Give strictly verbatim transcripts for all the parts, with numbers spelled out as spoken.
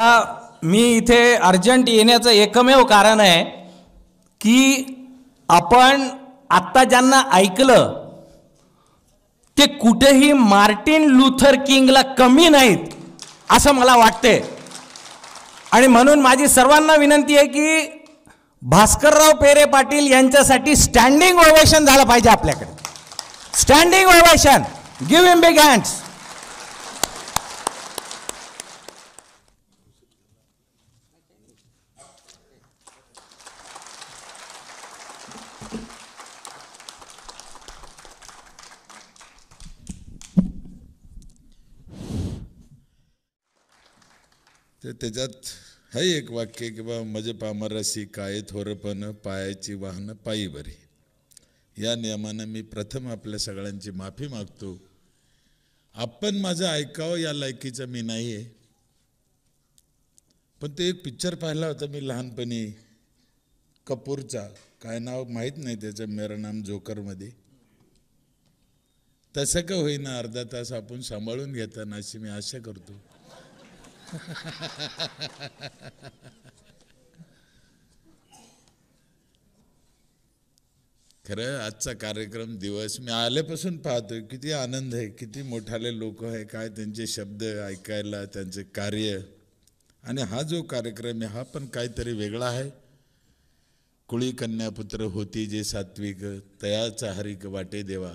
मी इथे अर्जंट येण्याचं एकमेव कारण आहे की आपण आत्ता ज्यांना ऐकलं ते कुठेही मार्टिन लुथर किंगला कमी नाहीत असं मला वाटते. आणि म्हणून माझी सर्वांना विनंती आहे की भास्करराव पेरे पाटील यांच्यासाठी स्टँडिंग ओवेशन झालं पाहिजे आपल्याकडे. Standing ovation. Give him big hands. तर त्याच्यात हे एक वाक्य की बा मजे पामरसी काय थोरपण पायाची वाहनं पायी बरी. या नियमानं मी प्रथम आपल्या सगळ्यांची माफी मागतो. आपण माझं ऐकावं या लायकीचं मी नाही आहे. पण ते एक पिक्चर पाहिला होता मी लहानपणी कपूरचा, काय नाव माहीत नाही त्याचं, मेरा नाम जोकरमध्ये. तसं का होईना अर्धा तास आपण सांभाळून घेताना अशी मी आशा करतो. खरं आजचा कार्यक्रम दिवस मी आल्यापासून पाहतोय किती आनंद आहे, किती मोठाले लोक आहे, काय त्यांचे शब्द ऐकायला, त्यांचे कार्य. आणि हा जो कार्यक्रम आहे हा पण काहीतरी वेगळा आहे. कुळी कन्यापुत्र होती जे सात्विक, तयाचा हरिक वाटे देवा.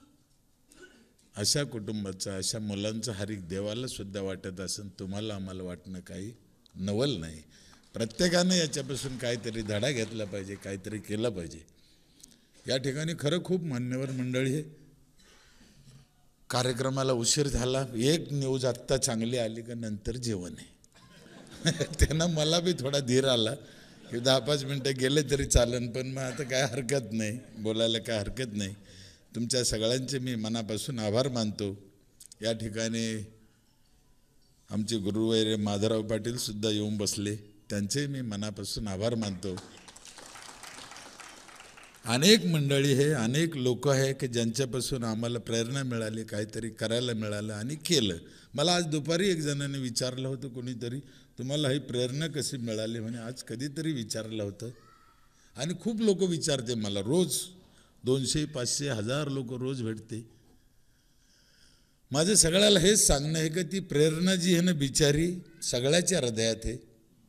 अशा कुटुंबाचा, अशा मुलांचा हरिक देवाला सुद्धा वाटत असेल, तुम्हाला आम्हाला वाटणं काही नवल नाही. प्रत्येकानं याच्यापासून काहीतरी धडा घेतला पाहिजे, काहीतरी केलं पाहिजे. या ठिकाणी खरं खूप मान्यवर मंडळी आहे. कार्यक्रमाला उशीर झाला. एक न्यूज आत्ता चांगली आली का नंतर जेवण आहे. त्यानं मला बी थोडा धीर आला की दहा पाच मिनटं गेले तरी चालन, पण मग आता काय हरकत नाही, बोलायला काय हरकत नाही. तुमच्या सगळ्यांचे मी मनापासून आभार मानतो. या ठिकाणी आमचे गुरुवैर माधवराव पाटील सुद्धा येऊन बसले, त्यांचे मी मनापासून आभार मानतो. अनेक मंडळी आहे, अनेक लोक आहे की ज्यांच्यापासून आम्हाला प्रेरणा मिळाली, काहीतरी करायला मिळालं आणि केलं. मला आज दुपारी एक जणांनी विचारलं होतं, कोणीतरी, तुम्हाला ही प्रेरणा कशी मिळाली म्हणे. आज कधीतरी विचारलं होतं. आणि खूप लोक विचारते मला रोज, दोनशे पाचशे हजार लोक रोज भेटते. माझं सगळ्याला हेच सांगणं आहे की ती प्रेरणा जी आहे ना बिचारी सगळ्याच्या हृदयात आहे.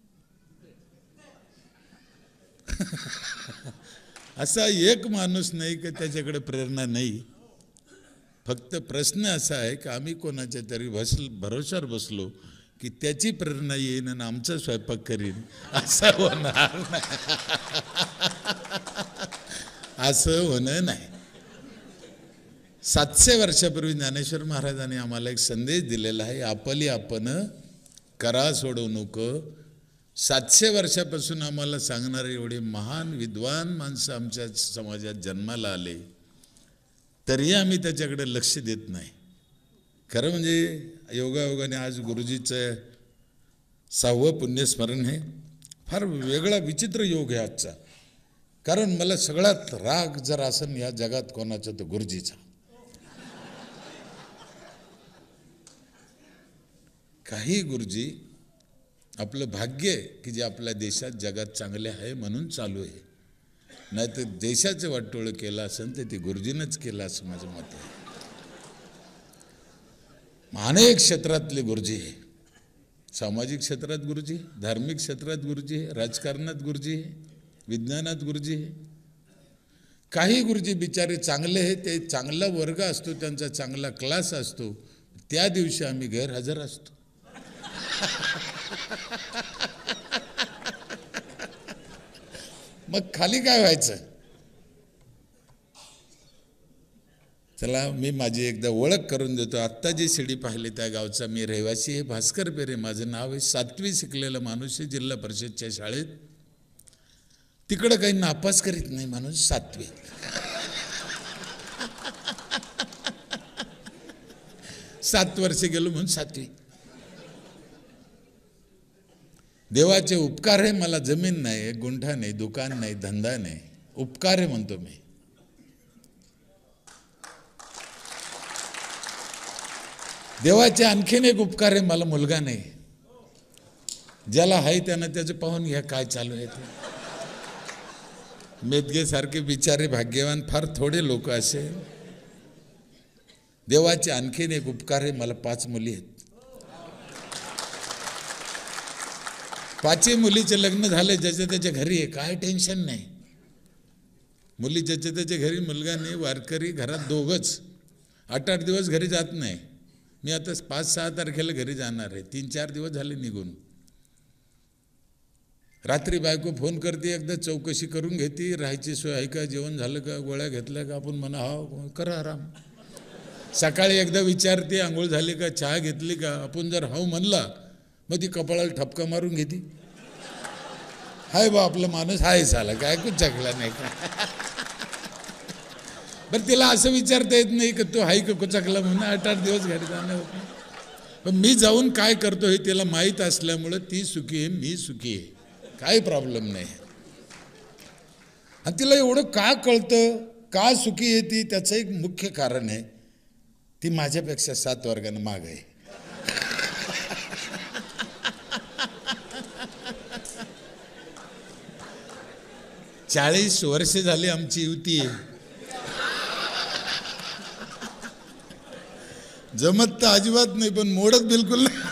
असा एक माणूस नाही की त्याच्याकडे प्रेरणा नाही. फक्त प्रश्न असा आहे की आम्ही कोणाच्या तरी बस भरोशावर बसलो की त्याची प्रेरणा येईन आणि आमचा स्वयंपाक करीन, असं होणार नाही. असं होणं नाही. सातशे वर्षापूर्वी ज्ञानेश्वर महाराजांनी आम्हाला एक संदेश दिलेला आहे, आपली आपण करा सोडू नको. सातशे वर्षापासून आम्हाला सांगणारे एवढे महान विद्वान माणसं आमच्या समाजात जन्माला आले, तरी आम्ही त्याच्याकडे लक्ष देत नाही. खरं म्हणजे योगायोगाने आज गुरुजीचं सहावं पुण्यस्मरण आहे. फार वेगळा विचित्र योग आहे आजचा. कारण मला सगळ्यात राग जर असेल या जगात कोणाचा तर गुरुजीचा. काही गुरुजी आपलं भाग्य आहे की जे आपल्या देशात जगात चांगले आहे म्हणून चालू आहे. नाही तर देशाचं वाटोळं केलं असेल तर ते गुरुजीनंच केलं असं माझं मत आहे. अनेक क्षेत्रातले गुरुजी आहे. सामाजिक क्षेत्रात गुरुजी, धार्मिक क्षेत्रात गुरुजी आहे, राजकारणात गुरुजी आहे, विज्ञानात गुरुजी आहे. काही गुरुजी बिचारे चांगले आहेत, ते चांगला वर्ग असतो, त्यांचा चांगला क्लास असतो, त्या दिवशी आम्ही गैरहजर असतो. मग खाली काय व्हायचं. चला मी माझी एकदा ओळख करून देतो. आत्ता जी शिडी पाहिली त्या गावचा मी रहिवासी आहे. भास्कर पेरे माझं नाव आहे. सातवी शिकलेला माणूस आहे जिल्हा परिषदच्या शाळेत. तिकडं काही नापास करीत नाही माणूस. सातवी सात वर्ष गेलो म्हणून सातवी. देवाचे उपकार आहे. मला जमीन नाही, गुंठा नाही, दुकान नाही, धंदा नाही, उपकार आहे म्हणतो मी. देवाचे आणखीन एक उपकार आहे, मला मुलगा नाही. ज्याला आहे त्यानं त्याचं पाहून घ्या काय चालू आहे ते. मेदगे सारखे बिचारे भाग्यवान फार थोडे लोक असे. देवाचे आणखीन एक उपकार आहे, मला पाच मुली आहेत. पाचही मुलीचे लग्न झाले, ज्याच्या त्याच्या घरी आहे, काय टेन्शन नाही. मुली ज्याच्या त्याच्या घरी, मुलगा नाही, वारकरी घरात दोघंच. आठ आठ दिवस घरी जात नाही. मी आता पाच सहा तारखेला घरी जाणार आहे, तीन चार दिवस झाले निघून. रात्री बायको फोन करते, एकदा चौकशी करून घेते, राहायची सोय आहे का, जेवण झालं का, गोळ्या घेतल्या का. आपण म्हणा हा करा आराम. सकाळी एकदा विचारते आंघोळ झाली का, चहा घेतली का. आपण जर हाव म्हणला मग ती कपाळाला ठपका मारून घेते. हाय बा आपला माणूस हाय झाला काय कुछ चकला नाही का. बरं तिला असं विचारता येत नाही की तो हाय का कुचकला म्हणून आठ आठ दिवस घरी जाणं होत नाही. पण मी जाऊन काय करतो हे तिला माहीत असल्यामुळं ती सुखी आहे, मी सुखी आहे, काही प्रॉब्लेम नाही. आणि तिला एवढं का कळतं, का सुखी आहे ती, त्याचं एक मुख्य कारण आहे, ती माझ्यापेक्षा सात वर्गानं माग आहे. चाळीस वर्ष झाली आमची युती आहे. जमत तर अजिबात नाही, पण मोडत बिलकुल नाही.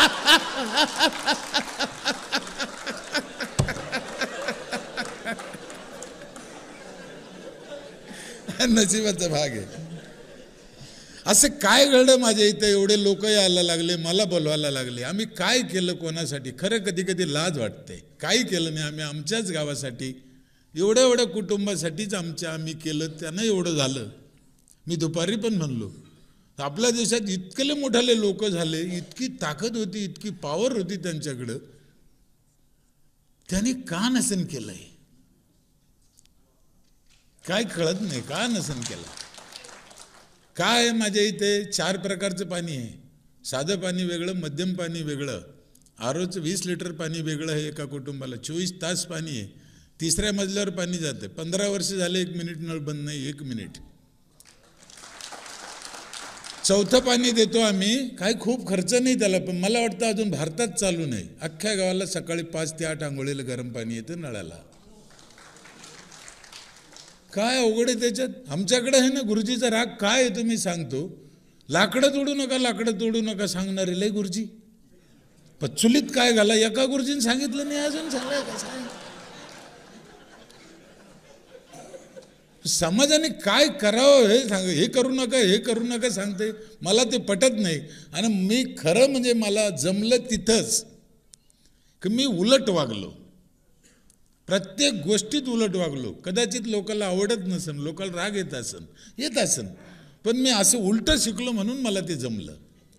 नशिबाचा भाग आहे. असं काय घडलं माझ्या इथं, एवढे लोक यायला लागले, मला बोलवायला लागले. आम्ही काय केलं कोणासाठी, खरं कधी कधी लाज वाटते. काही केलं नाही आम्ही, आमच्याच गावासाठी, एवढ्या एवढ्या कुटुंबासाठीच आमच्या आम्ही केलं, त्यानं एवढं झालं. मी दुपारी पण म्हणलो, आपल्या देशात इतकले मोठाले लोक झाले, इतकी ताकद होती, इतकी पॉवर होती त्यांच्याकडं, त्यांनी का नसन केलंय, काय कळत नाही, का नसन केलं. काय माझ्या इथे चार प्रकारचं पाणी आहे. साधं पाणी वेगळं, मध्यम पाणी वेगळं, आरोचं वीस लिटर पाणी वेगळं आहे एका कुटुंबाला. चोवीस तास पाणी आहे. तिसऱ्या मजल्यावर पाणी जाते. पंधरा वर्ष झाले एक मिनिट नळ बंद नाही, एक मिनिट. चौथं पाणी देतो आम्ही, काय खूप खर्च नाही त्याला, पण मला वाटतं अजून भारतात चालू नाही. अख्ख्या गावाला सकाळी पाच ते आठ आंघोळीला गरम पाणी येतं नळाला. काय अवघड आहे त्याच्यात. आमच्याकडे आहे ना गुरुजीचा राग काय आहे तुम्ही सांगतो, लाकडं तोडू नका, लाकडं तोडू नका सांगणारे लय गुरुजी. पण चुलीत काय घाला, एका गुरुजीने सांगितलं नाही अजून सांगाय कसं. समाजाने काय करावं हे सांग, हे करू नका, हे करू नका सांगते, मला ते पटत नाही. आणि मी खरं म्हणजे मला जमलं तिथंच की मी उलट वागलो, प्रत्येक गोष्टीत उलट वागलो. कदाचित लोकांना आवडत नसन, लोकांना राग येत असन, येत असन, पण मी असं उलट शिकलो म्हणून मला ते जमलं.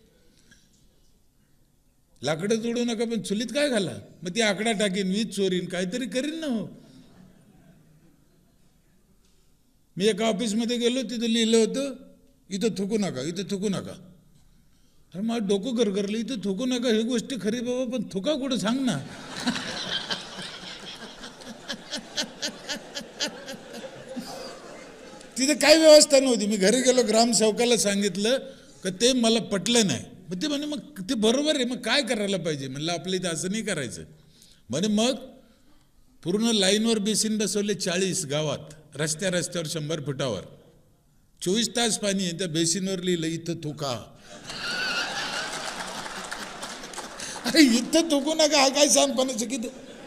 लाकडं तोडू नका पण चुलीत काय घाला, मग ती आकडा टाकीन, वीज चोरीन, काहीतरी करीन ना. हो, मी एका ऑफिसमध्ये गेलो, तिथं लिहिलं होतं इथं थुकू नका, इथं थुकू नका. अरे मला डोकं गरगरलं, इथं थुकू नका ही गोष्टी खरी बाबा, पण थुका कुठं सांग ना. तिथे काही व्यवस्था नव्हती. मी घरी गेलो, ग्रामसेवकाला सांगितलं की ते मला पटलं नाही. मग ते म्हणे मग ते बरोबर आहे, मग काय करायला पाहिजे. म्हणलं आपल्या इथं असं नाही करायचं. म्हणे मग पूर्ण लाईनवर बेसिन बसवले चाळीस गावात, रस्त्या रस्त्यावर शंभर फुटावर, चोवीस तास पाणी आहे. त्या बेसिनवर लिहिलं इथं थुका. अरे इथं थुकू नका, हा काय सांगपणाचं किती.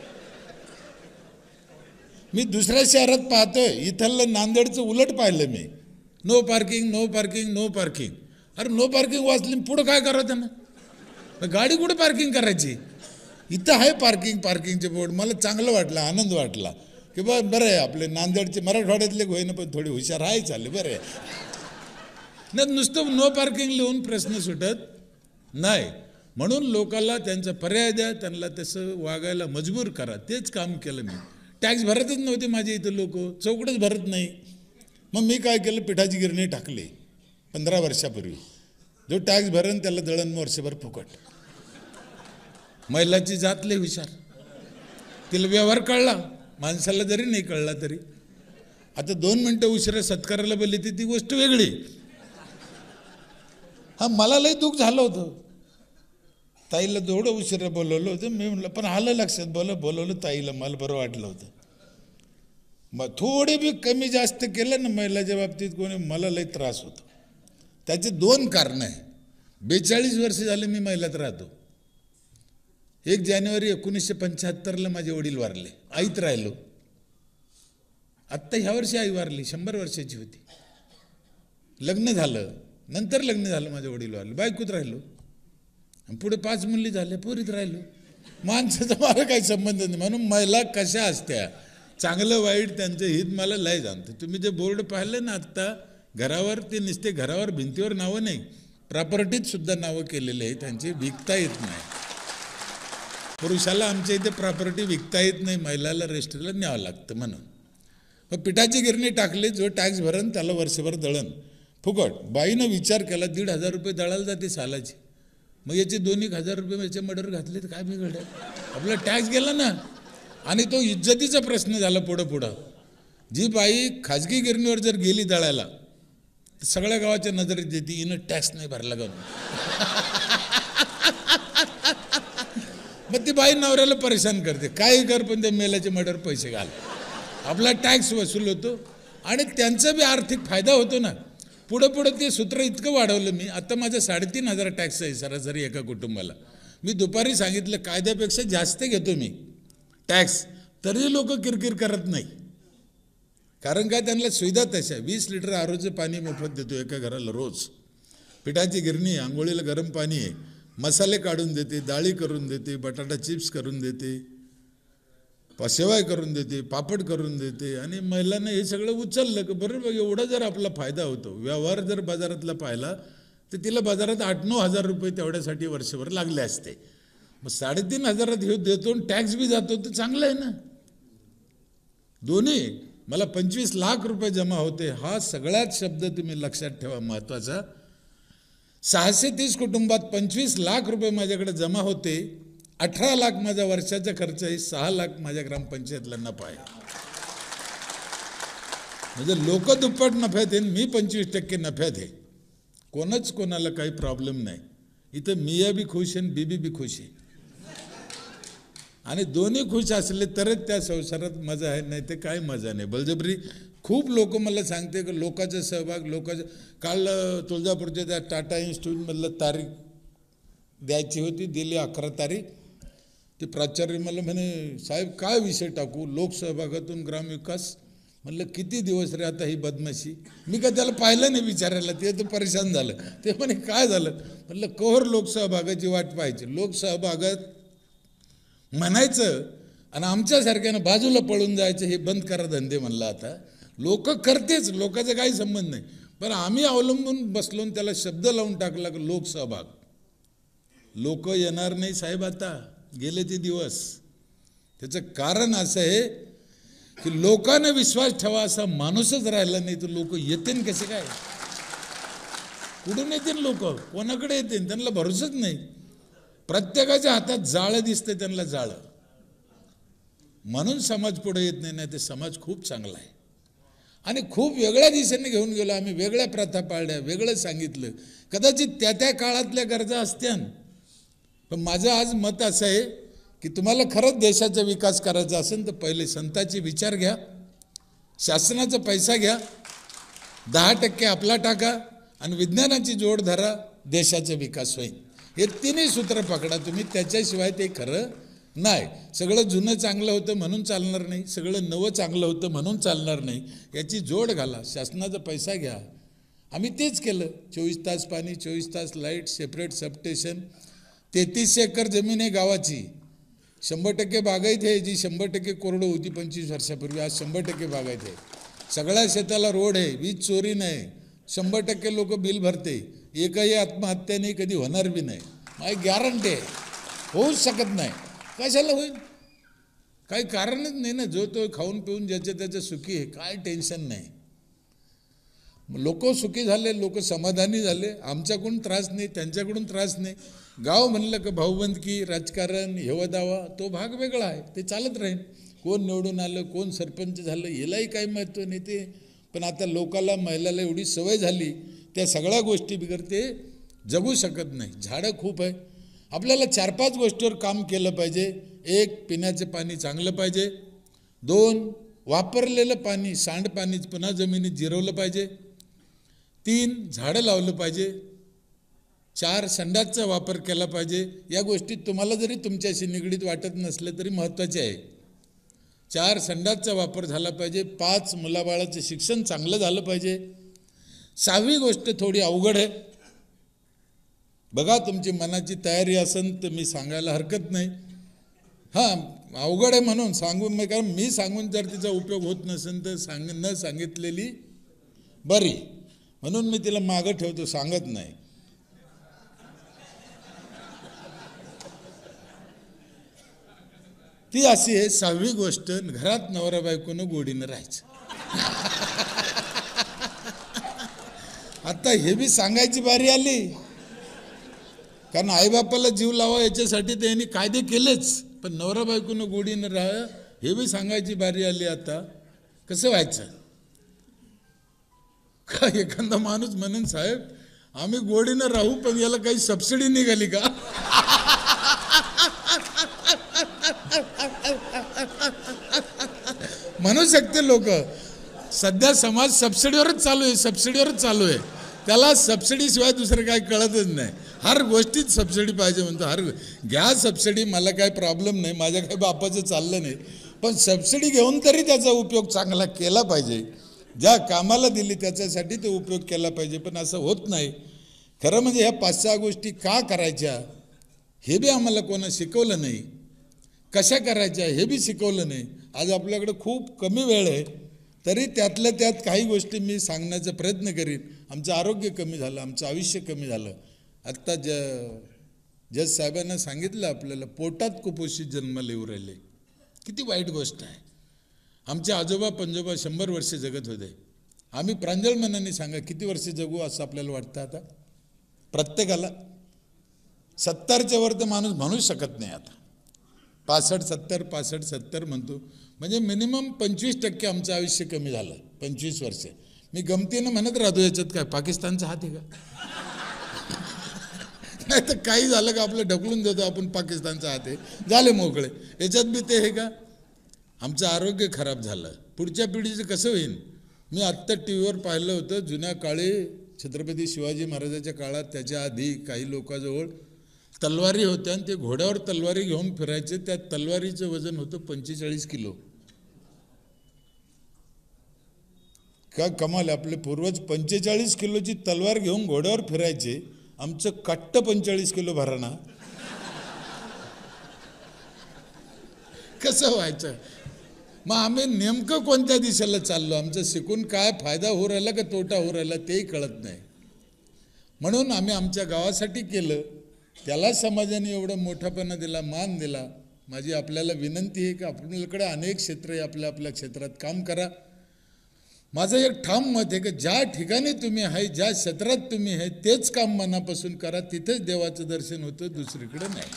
मी दुसऱ्या शहरात पाहतोय, इथलं नांदेडचं उलट पाहिलं मी. No parking, no parking, no parking. अरे नो पार्किंग वाचली, पुढं काय करावं त्यांना, गाडी कुठं पार्किंग करायची. इथं आहे पार्किंग, पार्किंगचे बोर्ड. मला चांगलं वाटलं, आनंद वाटला की बा बरं आहे, आपले नांदेडचे मराठवाड्यातले होईना पण थोडी हुशार आहे, चालले बरं आहे. नाही नुसतं नो पार्किंग लिहून प्रश्न सुटत नाही. म्हणून लोकांना त्यांचा पर्याय द्या, त्यांना तसं वागायला मजबूर करा. तेच काम केलं मी. टॅक्स भरतच नव्हते माझे इथं लोक, चौकडच भरत नाही. मग मी काय केलं, पिठाची गिरणी टाकली पंधरा वर्षापूर्वी. जो टॅक्स भरण त्याला दळण वर्षभर फुकट. महिलाची जात लय हुशार, तिला व्यवहार कळला, माणसाला जरी नाही कळला तरी. आता दोन मिनटं उशिरा सत्काराला बोलली ती ती गोष्ट वेगळी. हा मला लय दुःख झालं होतं. ताईला थोडं उशिरा बोलवलं होतं. मी म्हटलं पण आलं लक्षात, बोल बोलवलं ताईला, मला बरं वाटलं होतं. मग थोडे बी कमी जास्त केलं ना महिलाच्या बाबतीत कोणी, मला लई त्रास होतो. त्याचे दोन कारणं आहे. बेचाळीस वर्ष झाले मी महिलात राहतो. एक जानेवारी एकोणीसशे पंच्याहत्तरला माझे वडील वारले, आईत राहिलो. आत्ता ह्या वर्षी आई वारली, शंभर वर्षाची होती. लग्न झालं, नंतर लग्न झालं, माझे वडील वारले, बायकोत राहिलो. पुढे पाच मुली झाल्या, पोरीत राहिलो. माणसाचा मला काही संबंध नाही. म्हणून महिला कशा असत्या, चांगलं वाईट त्यांचं हित मला लय जाणतं. तुम्ही जे बोर्ड पाहिलं ना आत्ता घरावर, ते नुसते घरावर भिंतीवर नावं नाही, प्रॉपर्टीत सुद्धा नावं केलेले आहे. त्यांची विकता येत नाही. पुरुषाला आमच्या इथे प्रॉपर्टी विकता येत नाही, महिलाला रजिस्टरला न्यावं लागतं. म्हणून मग पिठाची गिरणी टाकली, जो टॅक्स भरण त्याला वर्षभर दळण फुकट. बाईनं विचार केला, दीड हजार रुपये दळायला जाते सालाची, मग याचे दोन एक हजार रुपये याचे मर्डर घातले तर काय बिघडलं, आपला टॅक्स गेला ना. आणि तो इज्जतीचा प्रश्न झाला पुढं पुढं. जी बाई खाजगी गिरणीवर जर गेली दळायला, तर सगळ्या गावाच्या नजरेत येते, हिनं टॅक्स नाही भरला का. मग ती बाई नवऱ्याला परेशान करते, काय कर पण त्या मेलाचे मर्डर पैसे घाल. आपला टॅक्स वसूल होतो आणि त्यांचा बी आर्थिक फायदा होतो ना. पुढं पुढं ते सूत्र इतकं वाढवलं मी. आता माझा साडेतीन हजार टॅक्स आहे सरासरी एका कुटुंबाला. मी दुपारी सांगितलं कायद्यापेक्षा जास्त घेतो मी टॅक्स, तरी लोक किरकिर करत नाही. कारण काय, त्यांना सुविधा तशा. वीस लिटर आरोचं पाणी मोफत देतो एका घराला रोज. पिठाची गिरणी, आंघोळीला गरम पाणी आहे, मसाले काढून देते, डाळी करून देते, बटाटा चिप्स करून देते, शेवाय करून देते, पापड करून देते. आणि महिलांना हे सगळं उचललं की बरोबर एवढा जर आपला फायदा होतो. व्यवहार जर बाजारातला पाहिला तर तिला बाजारात आठ नऊ हजार रुपये तेवढ्यासाठी वर्षभर लागले असते. मग साडेतीन हजारात हे देतो, टॅक्स बी जातो, तर चांगलं आहे ना. दोन्ही मला पंचवीस लाख रुपये जमा होते. हा सगळ्यात शब्द तुम्ही लक्षात ठेवा, महत्त्वाचा. सहाशे तीस कुटुंबात पंचवीस लाख रुपये माझ्याकडे जमा होते. अठरा लाख माझा वर्षाचा खर्च आहे, सहा लाख माझ्या ग्रामपंचायतला नफा आहे. म्हणजे लोक दुप्पट नफ्यात आहे, मी पंचवीस टक्के नफ्यात आहे. कोणच कोणाला काही प्रॉब्लेम नाही. इथं मिया बी खुश आहे, बीबी बी खुश आहे. आणि दोन्ही खुश असले तरच त्या संसारात मजा आहे, नाही ते काय मजा नाही. बळजबरी खूप लोक मला सांगते की लोकांचा सहभाग, लोकांचं. काल तुळजापूरच्या त्या टाटा इन्स्टिट्यूटमधलं तारीख द्यायची होती, दिली अकरा तारीख. ते प्राचार्य मला म्हणे, साहेब काय विषय टाकू, लोकसहभागातून ग्रामविकास. म्हणलं किती दिवस रे आता ही बदमाशी. मी का त्याला पाहिलं नाही विचारायला, ते तर परेशान झालं. ते म्हणे काय झालं. म्हणलं कवर लोकसहभागाची वाट पाहायची. लोकसहभागात म्हणायचं आणि आमच्यासारख्यानं बाजूला पळून जायचं, हे बंद करा धंदे. म्हणलं आता लोक करतेच, लोकांचा काही संबंध नाही, पण आम्ही अवलंबून बसलो त्याला शब्द लावून टाकला की लोकसहभाग. लोक येणार नाही साहेब, आता गेले ते दिवस. त्याचं कारण असं आहे की लोकांना विश्वास ठेवा असा माणूसच राहिला नाही, तर लोक येतील कसे काय, कुठून येतील लोक, कोणाकडे येतील, त्यांना भरोसाच नाही. प्रत्येकाच्या हातात जाळं दिसतं, त्यांना जाळं. म्हणून समाज पुढे येत नाही. नाही ते समाज खूप चांगला आहे आणि खूप वेगळ्या दिशेने घेऊन गेलो आम्ही. वेगळ्या प्रथा पाळल्या, वेगळं सांगितलं. कदाचित त्या त्या काळातल्या गरजा असत्या, पण माझं आज मत असं आहे की तुम्हाला खरंच देशाचा विकास करायचा असेल तर पहिले संतांचे विचार घ्या, शासनाचा पैसा घ्या, दहा टक्के आपला टाका आणि विज्ञानाची जोड धरा, देशाचा विकास होईल. हे तिन्ही सूत्र पकडा तुम्ही, त्याच्याशिवाय ते खरं नाही. सगळं जुनं चांगलं होतं म्हणून चालणार नाही, सगळं नवं चांगलं होतं म्हणून चालणार नाही. याची जोड घाला, शासनाचा पैसा घ्या. आम्ही तेच केलं. चोवीस तास पाणी, चोवीस तास लाईट, सेपरेट सबस्टेशन. तेहतीसशे एकर जमीन आहे गावाची. शंभर टक्के बागायत आहे, जी शंभर टक्के कोरडं होती पंचवीस वर्षापूर्वी, आज शंभर टक्के बागायत आहे. सगळ्या शेताला रोड आहे, वीज चोरी नाही, शंभर टक्के लोक बिल भरते, एकही आत्महत्या नाही, कधी होणार बी नाही. माझी गॅरंटी आहे, होऊच शकत नाही. कशाला होईल, काही कारणच नाही ना. जो तो खाऊन पिऊन ज्याच्या त्याच्या सुखी आहे, काय टेन्शन नाही. लोक सुखी झाले, लोक समाधानी झाले. आमच्याकडून त्रास नाही, त्यांच्याकडून त्रास नाही. गाव म्हणलं का भाऊबंदकी, राजकारण, हेवा दावा, तो भाग वेगळा आहे, ते चालत राहील. कोण निवडून आलं, कोण सरपंच झालं, यालाही काही महत्त्व नाही ते. पण आता लोकाला, महिलाला एवढी सवय झाली त्या सगळ्या गोष्टी बिगर ते जगू शकत नाही. झाडं खूप आहे, आपल्याला चार पाच गोष्टीवर काम केलं पाहिजे. एक, पिण्याचे पाणी चांगलं पाहिजे. दोन, वापरलेलं पाणी सांडपाणी पुन्हा जमिनीत जिरवलं पाहिजे. तीन, झाडं लावलं पाहिजे. चार, संडासचा वापर केला पाहिजे. या गोष्टी तुम्हाला जरी तुमच्याशी निगडीत वाटत नसले तरी महत्त्वाचे आहे. चार, संडासचा वापर झाला पाहिजे. पाच, मुलाबाळाचं शिक्षण चांगलं झालं पाहिजे. सहावी गोष्ट थोडी अवघड आहे. बघा, तुमची मनाची तयारी असेल तर मी सांगायला हरकत नाही. हां, अवघड आहे म्हणून सांगून मी, कारण मी सांगून जर तिचा उपयोग होत नसेल तर सांग न सांगितलेली बरी, म्हणून मी तिला मागं ठेवतो, सांगत नाही. ती अशी आहे, सहावी गोष्ट, घरात नवरा बायकोनं गोडीनं राहायचं. आता हे बी सांगायची बारी आली, कारण आईबापाला जीव लावा याच्यासाठी त्यांनी कायदे केलेच, पण नवरा बायकोनं गोडीनं राहा हे बी सांगायची बारी आली. आता कसं व्हायचं? का एखादा माणूस म्हणून, साहेब आम्ही गोडीनं राहू पण याला काही सबसिडी निघाली का? म्हणू शकते लोक. सध्या समाज सबसिडीवरच चालू आहे, सबसिडीवरच चालू आहे. त्याला सबसिडीशिवाय दुसरं काही कळतच नाही. हर गोष्टीत सबसिडी पाहिजे म्हणतो. हर घ्या सबसिडी, मला काही प्रॉब्लेम नाही, माझ्या काही बापाचं चाललं नाही, पण सबसिडी घेऊन तरी त्याचा उपयोग चांगला केला पाहिजे. ज्या कामाला दिली त्याच्यासाठी ते उपयोग केला पाहिजे, पण असं होत नाही. खरं म्हणजे ह्या पाच सहा गोष्टी का करायच्या हे बी आम्हाला कोणा शिकवलं नाही, कशा करायच्या हे बी शिकवलं नाही. आज आपल्याकडे खूप कमी वेळ आहे, तरी त्यातल्या त्यात काही गोष्टी मी सांगण्याचा प्रयत्न करीन. आमचं आरोग्य कमी झालं, आमचं आयुष्य कमी झालं. आत्ता ज जज साहेबांना सांगितलं, आपल्याला पोटात कुपोषित जन्माला येऊ राहिले. किती वाईट गोष्ट आहे. आमचे आजोबा पंजोबा शंभर वर्ष जगत होते. आम्ही प्रांजळ मनाने सांगा किती वर्ष जगू असं आपल्याला वाटतं आता प्रत्येकाला? सत्तरच्या वर तर माणूस म्हणूच शकत नाही आता. पासष्ट सत्तर पासष्ट सत्तर म्हणतो, म्हणजे मिनिमम पंचवीस टक्के आमचं आयुष्य कमी झालं. पंचवीस वर्ष मी गमतीनं म्हणत राहतो, याच्यात काय पाकिस्तानचा हात आहे का? नाही तर काही झालं का आपलं ढकलून देतो आपण, पाकिस्तानचा हात आहे, झाले मोकळे. याच्यात बी ते हे का? आमचं आरोग्य खराब झालं. पुढच्या पिढीचं कसं होईल? मी आत्ता टी व्हीवर पाहिलं होतं, जुन्या काळी छत्रपती शिवाजी महाराजाच्या काळात, त्याच्या आधी काही लोकांजवळ तलवारी होत्या आणि ते घोड्यावर तलवारी घेऊन फिरायचे. त्या तलवारीचं वजन होतं पंचेचाळीस किलो. का कमाल! आपले पूर्वज पंचेचाळीस किलोची तलवार घेऊन घोड्यावर फिरायचे. आमचं कट्ट पंचेचाळीस किलो भराना. कसं व्हायचं? मग आम्ही नेमकं कोणत्या दिशेला चाललो? आमचं शिकून काय फायदा होऊ राहिला का तोटा होऊ राहिला तेही कळत नाही. म्हणून आम्ही आमच्या गावासाठी केलं, त्याला समाजाने एवढा मोठापणा दिला, मान दिला. माझी आपल्याला विनंती आहे की आपल्याकडे अनेक क्षेत्र आहे, आपल्या आपल्या क्षेत्रात काम करा. माझं एक ठाम मत आहे की ज्या ठिकाणी तुम्ही आहे, ज्या क्षेत्रात तुम्ही आहे, तेच काम मनापासून करा. तिथेच देवाचं दर्शन होतं, दुसरीकडे नाही.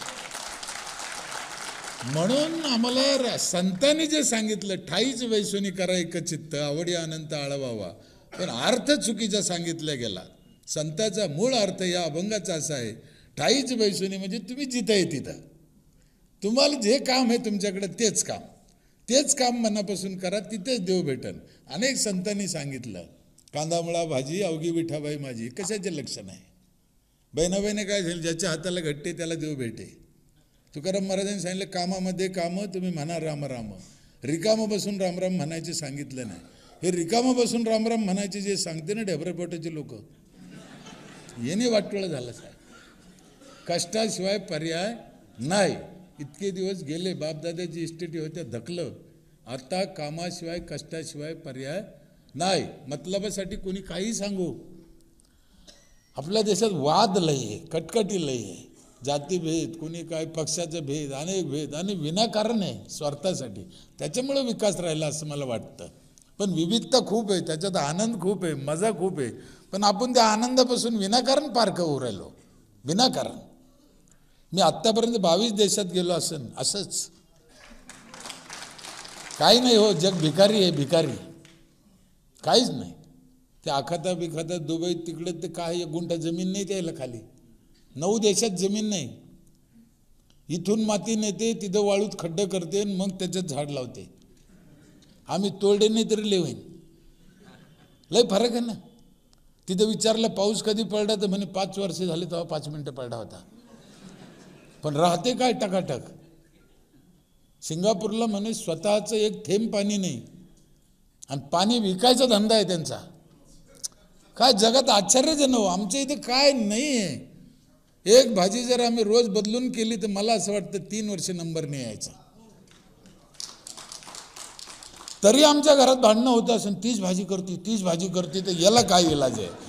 म्हणून आम्हाला संतांनी जे सांगितलं, ठाईच वैसोनी करा एकचित्त, आवडी अनंत आळवावा, पण अर्थ चुकीचा सांगितला गेला. संताचा मूळ अर्थ या अभंगाचा असा आहे, ठाईच वैसोनी म्हणजे तुम्ही जिथं आहे तिथं, तुम्हाला जे काम आहे तुमच्याकडे तेच काम, तेच काम मनापासून करा, तिथेच देव भेटन. अनेक संतांनी सांगितलं, कांदामुळा भाजी अवघी विठाबाई माझी. कशाचे लक्षण आहे? बहिणाबाईने काय झालं, ज्याच्या हाताला घट्टे त्याला देव भेटे. तुकाराम महाराजांनी सांगितलं, कामामध्ये कामं तुम्ही म्हणा राम राम, रिकामं बसून रामराम म्हणायचे सांगितलं नाही. हे रिकामं बसून रामराम म्हणायचे जे सांगते ना ढेबरेपोटाचे लोक, येणे वाटोळं झालं साहेब. कष्टाशिवाय पर्याय नाही. इतके दिवस गेले, बापदादाची इस्टेटी होत्या धकलं, आता कामाशिवाय कष्टाशिवाय पर्याय नाही. मतलबासाठी कोणी काही सांगू, आपल्या देशात वाद लय आहे, कटकटी लय आहे, जातीभेद, कोणी काय पक्षाचा भेद, अनेक भेद आणि विनाकारण आहे स्वार्थासाठी. त्याच्यामुळे विकास राहिला असं मला वाटतं. पण विविधता खूप आहे, त्याच्यात आनंद खूप आहे, मजा खूप आहे, पण आपण त्या आनंदापासून विनाकारण पारखं होऊ राहिलो, विनाकारण. मी आत्तापर्यंत बावीस देशात गेलो असेल, असंच काही नाही हो, जग भिकारी आहे, भिकारी, काहीच नाही. ते आखाता बिखाता दुबई तिकडे ते काय एक गुंठा जमीन नाही द्यायला खाली, नऊ देशात जमीन नाही. इथून माती नेते, तिथं वाळूत खड्डे करते, मग त्याच्यात झाड लावते. आम्ही तोडे नाही तरी लय होईन. लय फरक आहे ना. तिथं विचारलं पाऊस कधी पडला तर म्हणे पाच वर्ष झाले तेव्हा पाच मिनिटं पडला होता. पण राहते काय टकाटक. सिंगापूरला म्हणे स्वतःचं एक थेंब पाणी नाही आणि पाणी विकायचा धंदा आहे त्यांचा. काय जगात आश्चर्यजनक हो. आमच्या इथे काय नाही आहे. एक भाजी जर आम्ही रोज बदलून केली तर मला असं वाटतं तीन वर्ष नंबर नाही यायचा. तरी आमच्या घरात भांडणं होतं असं, तीच भाजी करते तीच भाजी करते तर याला काय इलाज आहे.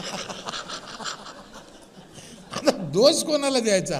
आता दोष कोणाला द्यायचा.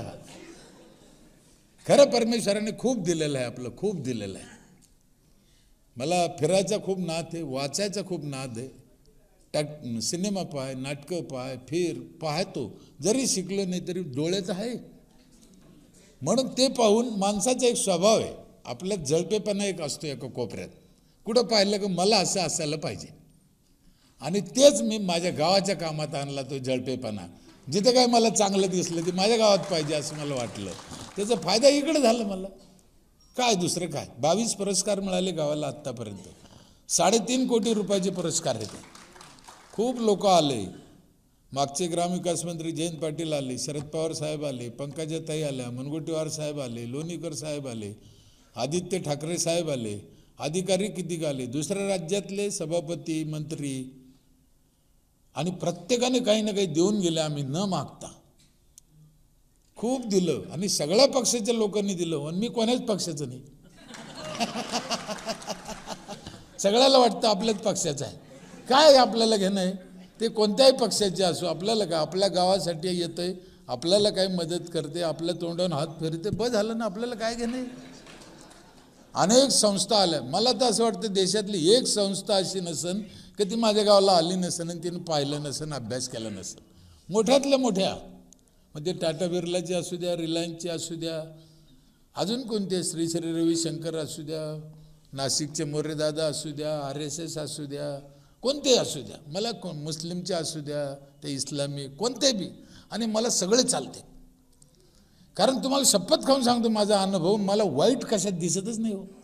खरं परमेश्वराने खूप दिलेलं आहे, आपलं खूप दिलेलं आहे. मला फिरायचा खूप नाद आहे, वाचायचा खूप नाद आहे. टॅक सिनेमा पाहाय, नाटकं पाहाय, फिर पाहतो. जरी शिकलो नाही तरी डोळ्याचं आहे. म्हणून ते पाहून माणसाचा एक स्वभाव आहे, आपल्यात जळपेपणा एक असतो एका कोपऱ्यात. कुठं पाहिलं की मला असं असायला पाहिजे. आणि तेच मी माझ्या गावाच्या कामात आणला तो जळपेपणा. जिथे काय मला चांगलं दिसलं ते माझ्या गावात पाहिजे असं मला वाटलं. त्याचा फायदा इकडे झाला मला. काय दुसरं काय. बावीस पुरस्कार मिळाले गावाला आत्तापर्यंत. साडेतीन कोटी रुपयाचे पुरस्कार आहेत. खूप लोक आले. मागचे ग्रामविकास मंत्री जयंत पाटील आले, शरद पवार साहेब आले, पंकजाताई आल्या, मुनगंटीवार साहेब आले, लोणीकर साहेब आले, आदित्य ठाकरे साहेब आले, अधिकारी किती आले, दुसऱ्या राज्यातले सभापती मंत्री. आणि प्रत्येकाने काही ना काही देऊन गेले आम्ही न मागता. खूप दिलं आणि सगळ्या पक्षाच्या लोकांनी दिलं आणि मी कोणाच पक्षाचं नाही. सगळ्याला वाटतं आपल्याच पक्षाचं आहे. काय आपल्याला घेणं आहे ते कोणत्याही पक्षाचे असो. आपल्याला काय आपल्या गावासाठी येतंय, आपल्याला काय मदत करते, आपल्या तोंडावरून हात फिरते, बस झालं ना. आपल्याला काय घेणं आहे. अनेक संस्था आल्या. मला तर असं वाटतं देशातली एक संस्था अशी नसन की ती माझ्या गावाला आली नसन आणि तिनं पाहिलं नसन, अभ्यास केला नसन. मोठ्यातल्या मोठ्या मग ते टाटा बिर्लाचे असू द्या, रिलायन्सचे असू द्या, अजून कोणते श्री श्री रविशंकर असू द्या, नाशिकचे मोरेदादा असू द्या, आर एस एस असू द्या, कोणते असू द्या, मला कोण मुस्लिमचे असू द्या, ते इस्लामी कोणते बी, आणि मला सगळे चालते. कारण तुम्हाला शपथ खाऊन सांगतो माझा अनुभव, मला वाईट कशात दिसतच नाही हो.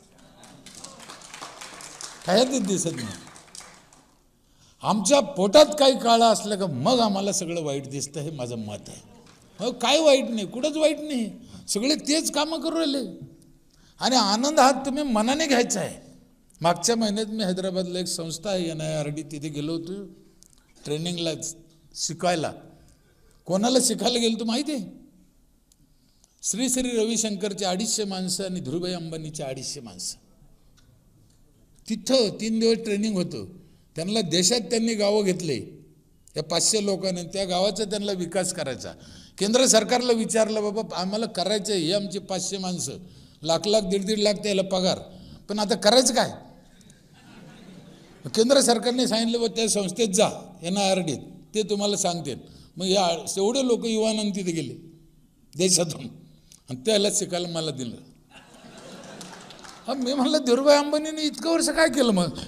कशातच दिसत नाही. आमच्या पोटात काही काळा असलं का मग आम्हाला सगळं वाईट दिसतं, हे माझं मत आहे. हो, काय वाईट नाही, कुठंच वाईट नाही. सगळे तेच कामं करू राहिले. आणि आनंद हा तुम्ही मनाने घ्यायचा आहे. मागच्या महिन्यात मी हैदराबादला एक संस्था आहे एन आय आर डी, तिथे गेलो होतो ट्रेनिंगला, शिकायला. कोणाला शिकायला गेलो तो माहिती आहे? श्री श्री रविशंकरचे अडीचशे माणसं आणि धीरूभाई अंबानीचे अडीचशे माणसं. तिथं तीन दिवस ट्रेनिंग होतं. त्यांना देशात त्यांनी गावं घेतले या पाचशे लोकांनी. त्या गावाचा त्यांना विकास करायचा. केंद्र सरकारला विचारलं, बाबा आम्हाला करायचं आहे, हे आमचे पाचशे माणसं, लाख लाख दीड दीड लाख त्याला पगार, पण आता करायचं काय? केंद्र सरकारने सांगितलं, बा त्या संस्थेत जा एन आय आर डीत, ते तुम्हाला सांगते. मग या एवढे लोक युवानंद तिथे गेले देशातून आणि त्याला शिकायला मला दिलं. हा, मी म्हणलं धीरूभाई अंबानीने इतकं वर्ष काय केलं मग?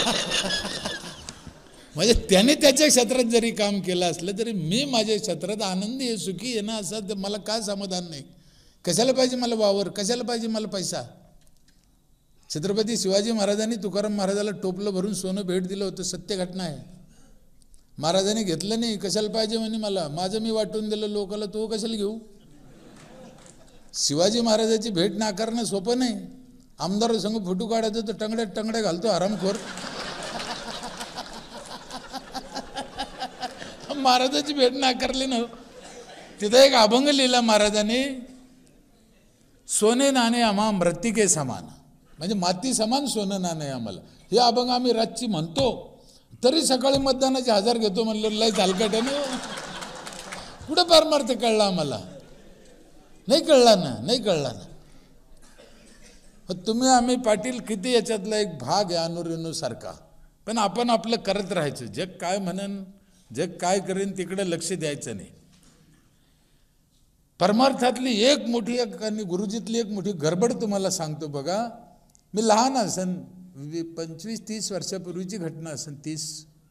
म्हणजे त्याने त्याच्या क्षेत्रात जरी काम केलं असलं तरी मी माझ्या क्षेत्रात आनंदी आहे, सुखी आहे ना, असं तर मला काय समाधान नाही. कशाला पाहिजे मला वावर, कशाला पाहिजे मला पैसा? छत्रपती शिवाजी महाराजांनी तुकाराम महाराजाला टोपलं भरून सोनं भेट दिलं होतं, सत्य घटना आहे. महाराजांनी घेतलं नाही, कशाला पाहिजे म्हणे मला, माझं मी वाटून दिलं लोकाला, तो कशाला घेऊ? शिवाजी महाराजाची भेट नाकारणं सोपं नाही. आमदार संग फोटो काढायचं तर टंगड्यात टंगड्या घालतो हरामखोर. महाराजाची भेट नाकारली ना. तिथं एक अभंग लिहिला महाराजांनी, सोने नाणे आम्हा मृत्तिके समान, म्हणजे माती समान सोनं नाणे आम्हाला. हे अभंग आम्ही रातची म्हणतो, तरी सकाळी मतदानाचे हजार घेतो म्हणलं. लय झालकाट्याने कुठं पारमार्थ कळला आम्हाला? नाही कळला ना, नाही कळला ना. तुम्ही आम्ही पाटील किती याच्यातला एक भाग आहे अनुरेणू सारखा. पण आपण आपलं करत राहायचं. जग काय म्हणन, जग काय करेन तिकडे लक्ष द्यायचं नाही. परमार्थातली एक मोठी आणि गुरुजीतली एक मोठी गडबड तुम्हाला सांगतो बघा. मी लहान असन, पंचवीस तीस वर्षापूर्वीची घटना असन. तीस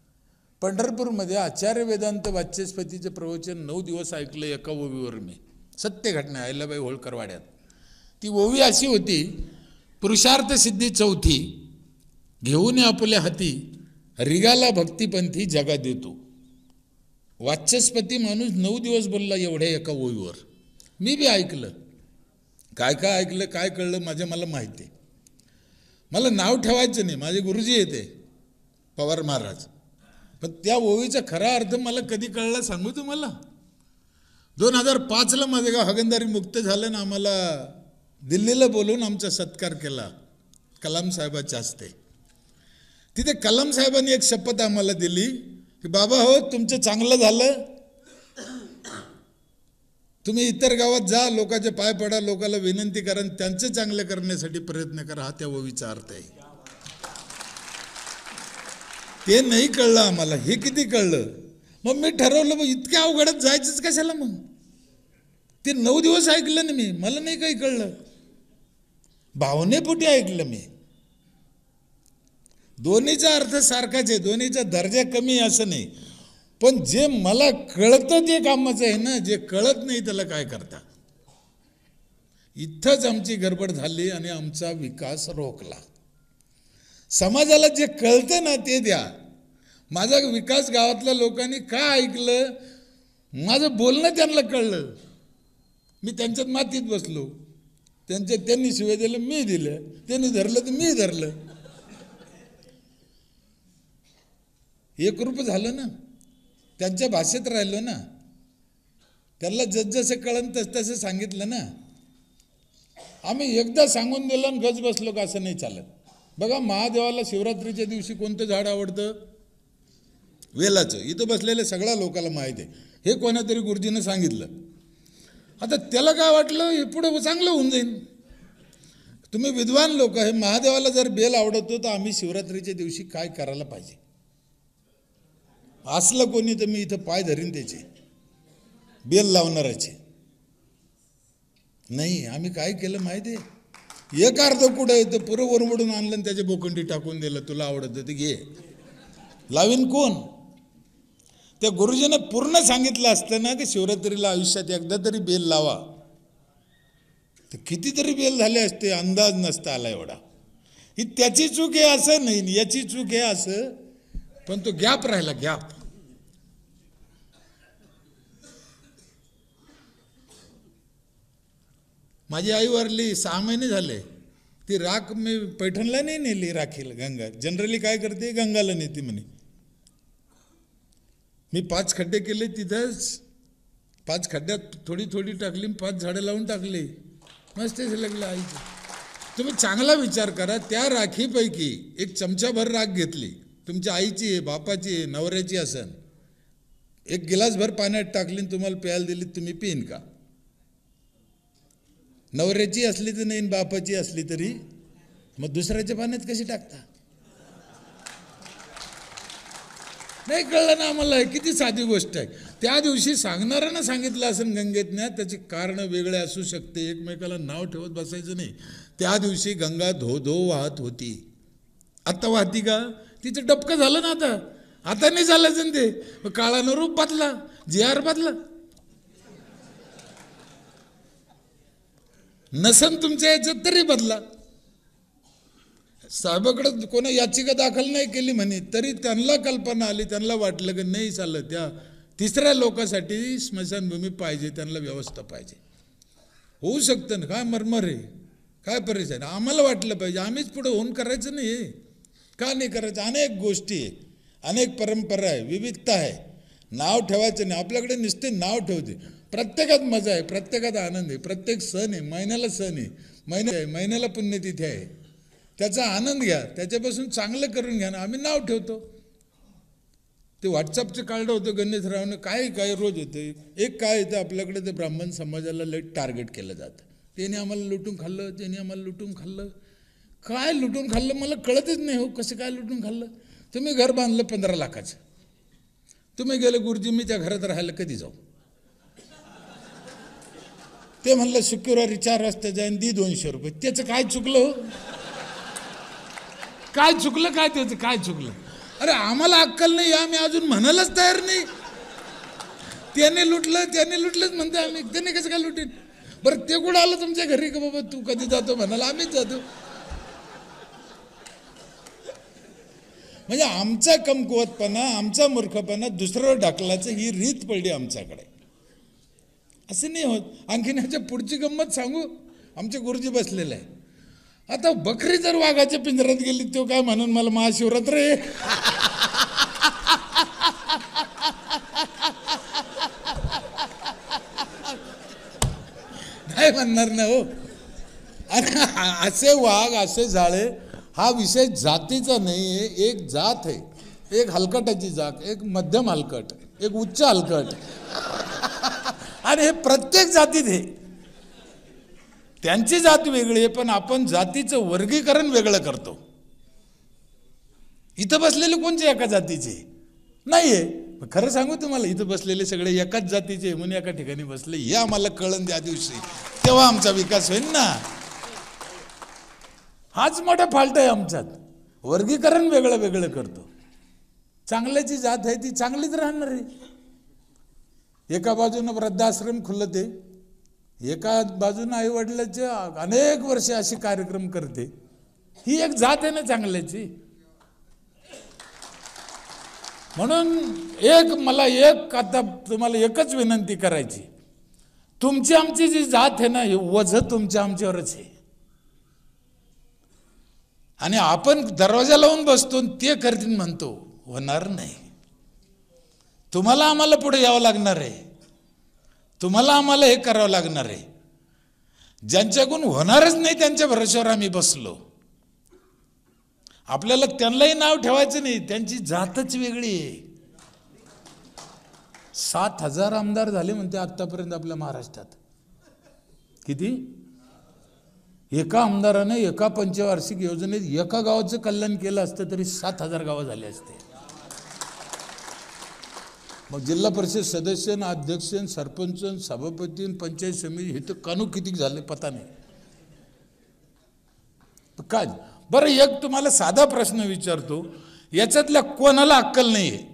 पंढरपूरमध्ये आचार्य वेदांत वाचस्पतीचं प्रवचन नऊ दिवस ऐकलं एका ओवीवर मी. सत्य घटना अहिल्याबाई होळकर वाड्यात. ती ओवी अशी होती, पुरुषार्थ सिद्धी चौथी, घेऊन आपल्या हाती, रिगाला भक्तिपंथी जगा देतो. वाचस्पती माणूस नऊ दिवस बोलला एवढ्या एका ओवीवर. मी बी ऐकलं, काय काय ऐकलं काय कळलं माझ्या मला माहिती आहे. मला नाव ठेवायचं नाही, माझे गुरुजी येते पवार महाराज, पण त्या ओवीचा खरा अर्थ मला कधी कळला सांगू तुम्हाला. दोन हजार पाचला माझे गाव हगंदारी मुक्त झालं ना, आम्हाला दिल्लीला बोलवून आमचा सत्कार केला कलाम साहेबाच्या हस्ते. तिथे कलाम साहेबांनी एक शपथ आम्हाला दिली की बाबा हो तुमचं चांगलं झालं, तुम्ही इतर गावात जा, लोकांचे पाय पडा, लोकांना विनंती करा, त्यांचं चांगलं करण्यासाठी प्रयत्न करा. हा त्या ओवीचा अर्थ आहे. ते नाही कळलं आम्हाला, हे किती कळलं. मग मी ठरवलं मग इतक्या अवघडात जायचंच कशाला. मग ते नऊ दिवस ऐकलं ना मी, मला नाही काही कळलं, भावनेपोटी ऐकलं मी. दोन्हीचा अर्थ सारखाच आहे, दोन्हीचा दर्जा कमी असं नाही, पण जे मला कळतं ते कामाचं आहे ना, जे कळत नाही त्याला काय करता. इथंच आमची गडबड झाली आणि आमचा विकास रोखला. समाजाला जे कळतं ना ते द्या. माझा विकास गावातल्या लोकांनी का ऐकलं, माझं बोलणं त्यांना कळलं. मी त्यांच्यात मातीत बसलो, त्यांच्या त्यांनी शिवाय दिलं मी दिलं, त्यांनी धरलं तर मी धरलं, एक रूप झालं ना. त्यांच्या भाषेत राहिलो ना, त्यांना जसजसं कळन तस तसं सांगितलं ना. आम्ही एकदा सांगून दिलं आणि गज बसलो का असं नाही चालत. बघा महादेवाला शिवरात्रीच्या दिवशी कोणतं झाड आवडतं, वेलाचं. इथं बसलेल्या सगळ्या लोकांना माहीत आहे, हे कोणातरी गुरुजीनं सांगितलं. आता त्याला काय वाटलं हे पुढं चांगलं होऊन जाईल. तुम्ही विद्वान लोक, हे महादेवाला जर बेल आवडतो तर आम्ही शिवरात्रीच्या दिवशी काय करायला पाहिजे. असलं कोणी तर मी इथं पाय धरीन त्याचे, बेल लावणाराचे नाही. आम्ही काय केलं माहिती आहे, एक अर्ध कुठं येतं पुरं वरमडून आणलं आणि त्याच्या बोकंडी टाकून दिलं, तुला आवडतं ते घे. लावीन कोण. त्या गुरुजीनं पूर्ण सांगितलं असतं ना की शिवरात्रीला आयुष्यात एकदा तरी बेल लावा, तर कितीतरी बेल झाले असते, अंदाज नसता आला एवढा. ही त्याची चूक आहे असं नाही, याची चूक आहे असं, पण तो गॅप राहिला, गॅप. माझी आई वारली सहा महिने झाले, ती राख मी पैठणला नाही नेली राखीला. गंगा जनरली काय करते, गंगाला नेते म्हणे. मी पाच खड्डे केले तिथंच, पाच खड्ड्यात थोडी थोडी टाकली, पाच झाडं लावून टाकली, मस्त लागलं आईचं. तुम्ही चांगला विचार करा, त्या राखीपैकी एक चमचाभर राख घेतली, तुमच्या आईची आहे, बापाची आहे, नवऱ्याची असन, एक गिलासभर पाण्यात टाकली तुम्हाला प्यायला दिली, तुम्ही पिन का. नवऱ्याची असली तर नाही, बापाची असली तरी, मग दुसऱ्याच्या पाण्यात कशी टाकता. नाही कळलं ना आम्हाला, किती साधी गोष्ट आहे. त्या दिवशी सांगणाऱ्यानं सांगितलं असं गंगेत ना, त्याची कारण वेगळे असू शकते, एकमेकाला नाव ठेवत बसायचं नाही. त्या दिवशी गंगा धो धो वाहत होती. आता वाहती का, तिचं डबकं झालं ना. आता आता नाही झालं ते, काळानं रूप बदला, जे आर बदला. नसन तुमच्या याच्यात तरी बदला. साहेबाकडे कोणा याचिका दाखल नाही केली म्हणे, तरी त्यांना कल्पना आली, त्यांना वाटलं की नाही चाललं, त्या तिसऱ्या लोकांसाठी स्मशानभूमी पाहिजे, त्यांना व्यवस्था पाहिजे. होऊ शकतं ना, काय मरमर आहे, काय परिस्थिती. आम्हाला वाटलं पाहिजे, आम्हीच पुढे होऊन करायचं नाही. हे का नाही करायचं. अनेक गोष्टी आहे, अनेक परंपरा आहे, विविधता आहे. नाव ठेवायचं नाही. आपल्याकडे नुसते नाव ठेवते. प्रत्येकात मजा आहे, प्रत्येकात आनंद आहे, प्रत्येक सण आहे, महिन्याला सण आहे, महिन्या आहे, महिन्याला पुण्यतिथी आहे, त्याचा आनंद घ्या, त्याच्यापासून चांगलं करून घ्या ना. आम्ही नाव ठेवतो. ते व्हॉट्सअपचं काढलं होतं गणेशरावनं, काय काय रोज होतं. एक काय येतं आपल्याकडे, ते ब्राह्मण समाजाला लई टार्गेट केलं जातं. त्याने आम्हाला लुटून खाल्लं, त्याने आम्हाला लुटून खाल्लं. काय लुटून खाल्लं मला कळतच नाही हो, कसं काय लुटून खाल्लं. तुम्ही घर बांधलं पंधरा लाखाचं, तुम्ही गेले गुरुजी मी त्या घरात राहायला कधी जाऊ. ते म्हणलं शुक्रवारी चार वाजता जाईन, दी दोनशे रुपये. त्याचं काय चुकलं हो, काय चुकलं, काय त्याचं काय चुकलं. अरे आम्हाला अक्कल नाही, आम्ही अजून म्हणायलाच तयार नाही. त्याने लुटलं त्याने लुटलंच म्हणते आम्ही, त्याने कसं काय लुटेन? बरं ते कुठं आलं तुमच्या घरी का बाबा तू कधी जातो म्हणाला? आम्हीच जातो. म्हणजे आमचा कमकुवतपणा, आमचा मूर्खपणा दुसऱ्यावर ढकलायचं ही रीत पडली आमच्याकडे. असं नाही होत. आणखीन ह्याच्या पुढची गंमत सांगू. आमचे गुरुजी बसलेले आहे. आता बकरी जर वाघाच्या पिंजऱ्यात गेली तो काय म्हणून मला महाशिवरात्र आहे नाही म्हणणार ना हो. आणि असे वाघ असे जाळे, हा विषय जातीचा नाही आहे. एक जात आहे, एक हलकटाची जात, एक मध्यम हलकट, एक उच्च हलकट, आणि हे प्रत्येक जातीत आहे. त्यांची जात वेगळी आहे, पण आपण जातीचं वर्गीकरण वेगळं करतो. इथं बसलेले कोणचे एका जातीचे नाहीये. खरं सांगू तुम्हाला, इथं बसलेले सगळे एकाच जातीचे म्हणून एका ठिकाणी बसले, हे आम्हाला कळण त्या दिवशी, तेव्हा आमचा विकास होईल ना. हाच मोठा फाल्ट आहे आमच्यात. वर्गीकरण वेगळं वेगळं करतो. चांगल्याची जात आहे ती चांगलीच राहणार आहे. एका बाजूनं वृद्धाश्रम खुलते, एका बाजूनं आई वडिलाचे अनेक वर्षे असे कार्यक्रम करते. ही एक जात आहे ना चांगल्याची. म्हणून एक मला एक आता तुम्हाला एकच विनंती करायची, तुमची आमची जी जात आहे ना, हे वझ तुमच्या आमच्यावरच आहे. आणि आपण दरवाजा लावून बसतो ते करतील म्हणतो, होणार नाही. तुम्हाला आम्हाला पुढे यावं लागणार आहे. तुम्हाला आम्हाला हे करावं लागणार आहे. ज्यांच्याकडून होणारच नाही त्यांच्या भरोश्यावर आम्ही बसलो. आपल्याला त्यांनाही नाव ठेवायचं नाही, त्यांची जातच वेगळी आहे. सात हजार आमदार झाले म्हणते आतापर्यंत आपल्या महाराष्ट्रात. किती? एका आमदाराने एका पंचवार्षिक योजनेत एका गावाचं कल्याण केलं असतं तरी सात हजार गावं झाले असते. मग जिल्हा परिषद सदस्य, अध्यक्ष, सरपंच, सभापती, पंचायत समिती हे तर कानू किती झाले पता नाही. काय बरं, एक तुम्हाला साधा प्रश्न विचारतो, याच्यातल्या कोणाला अक्कल नाही आहे?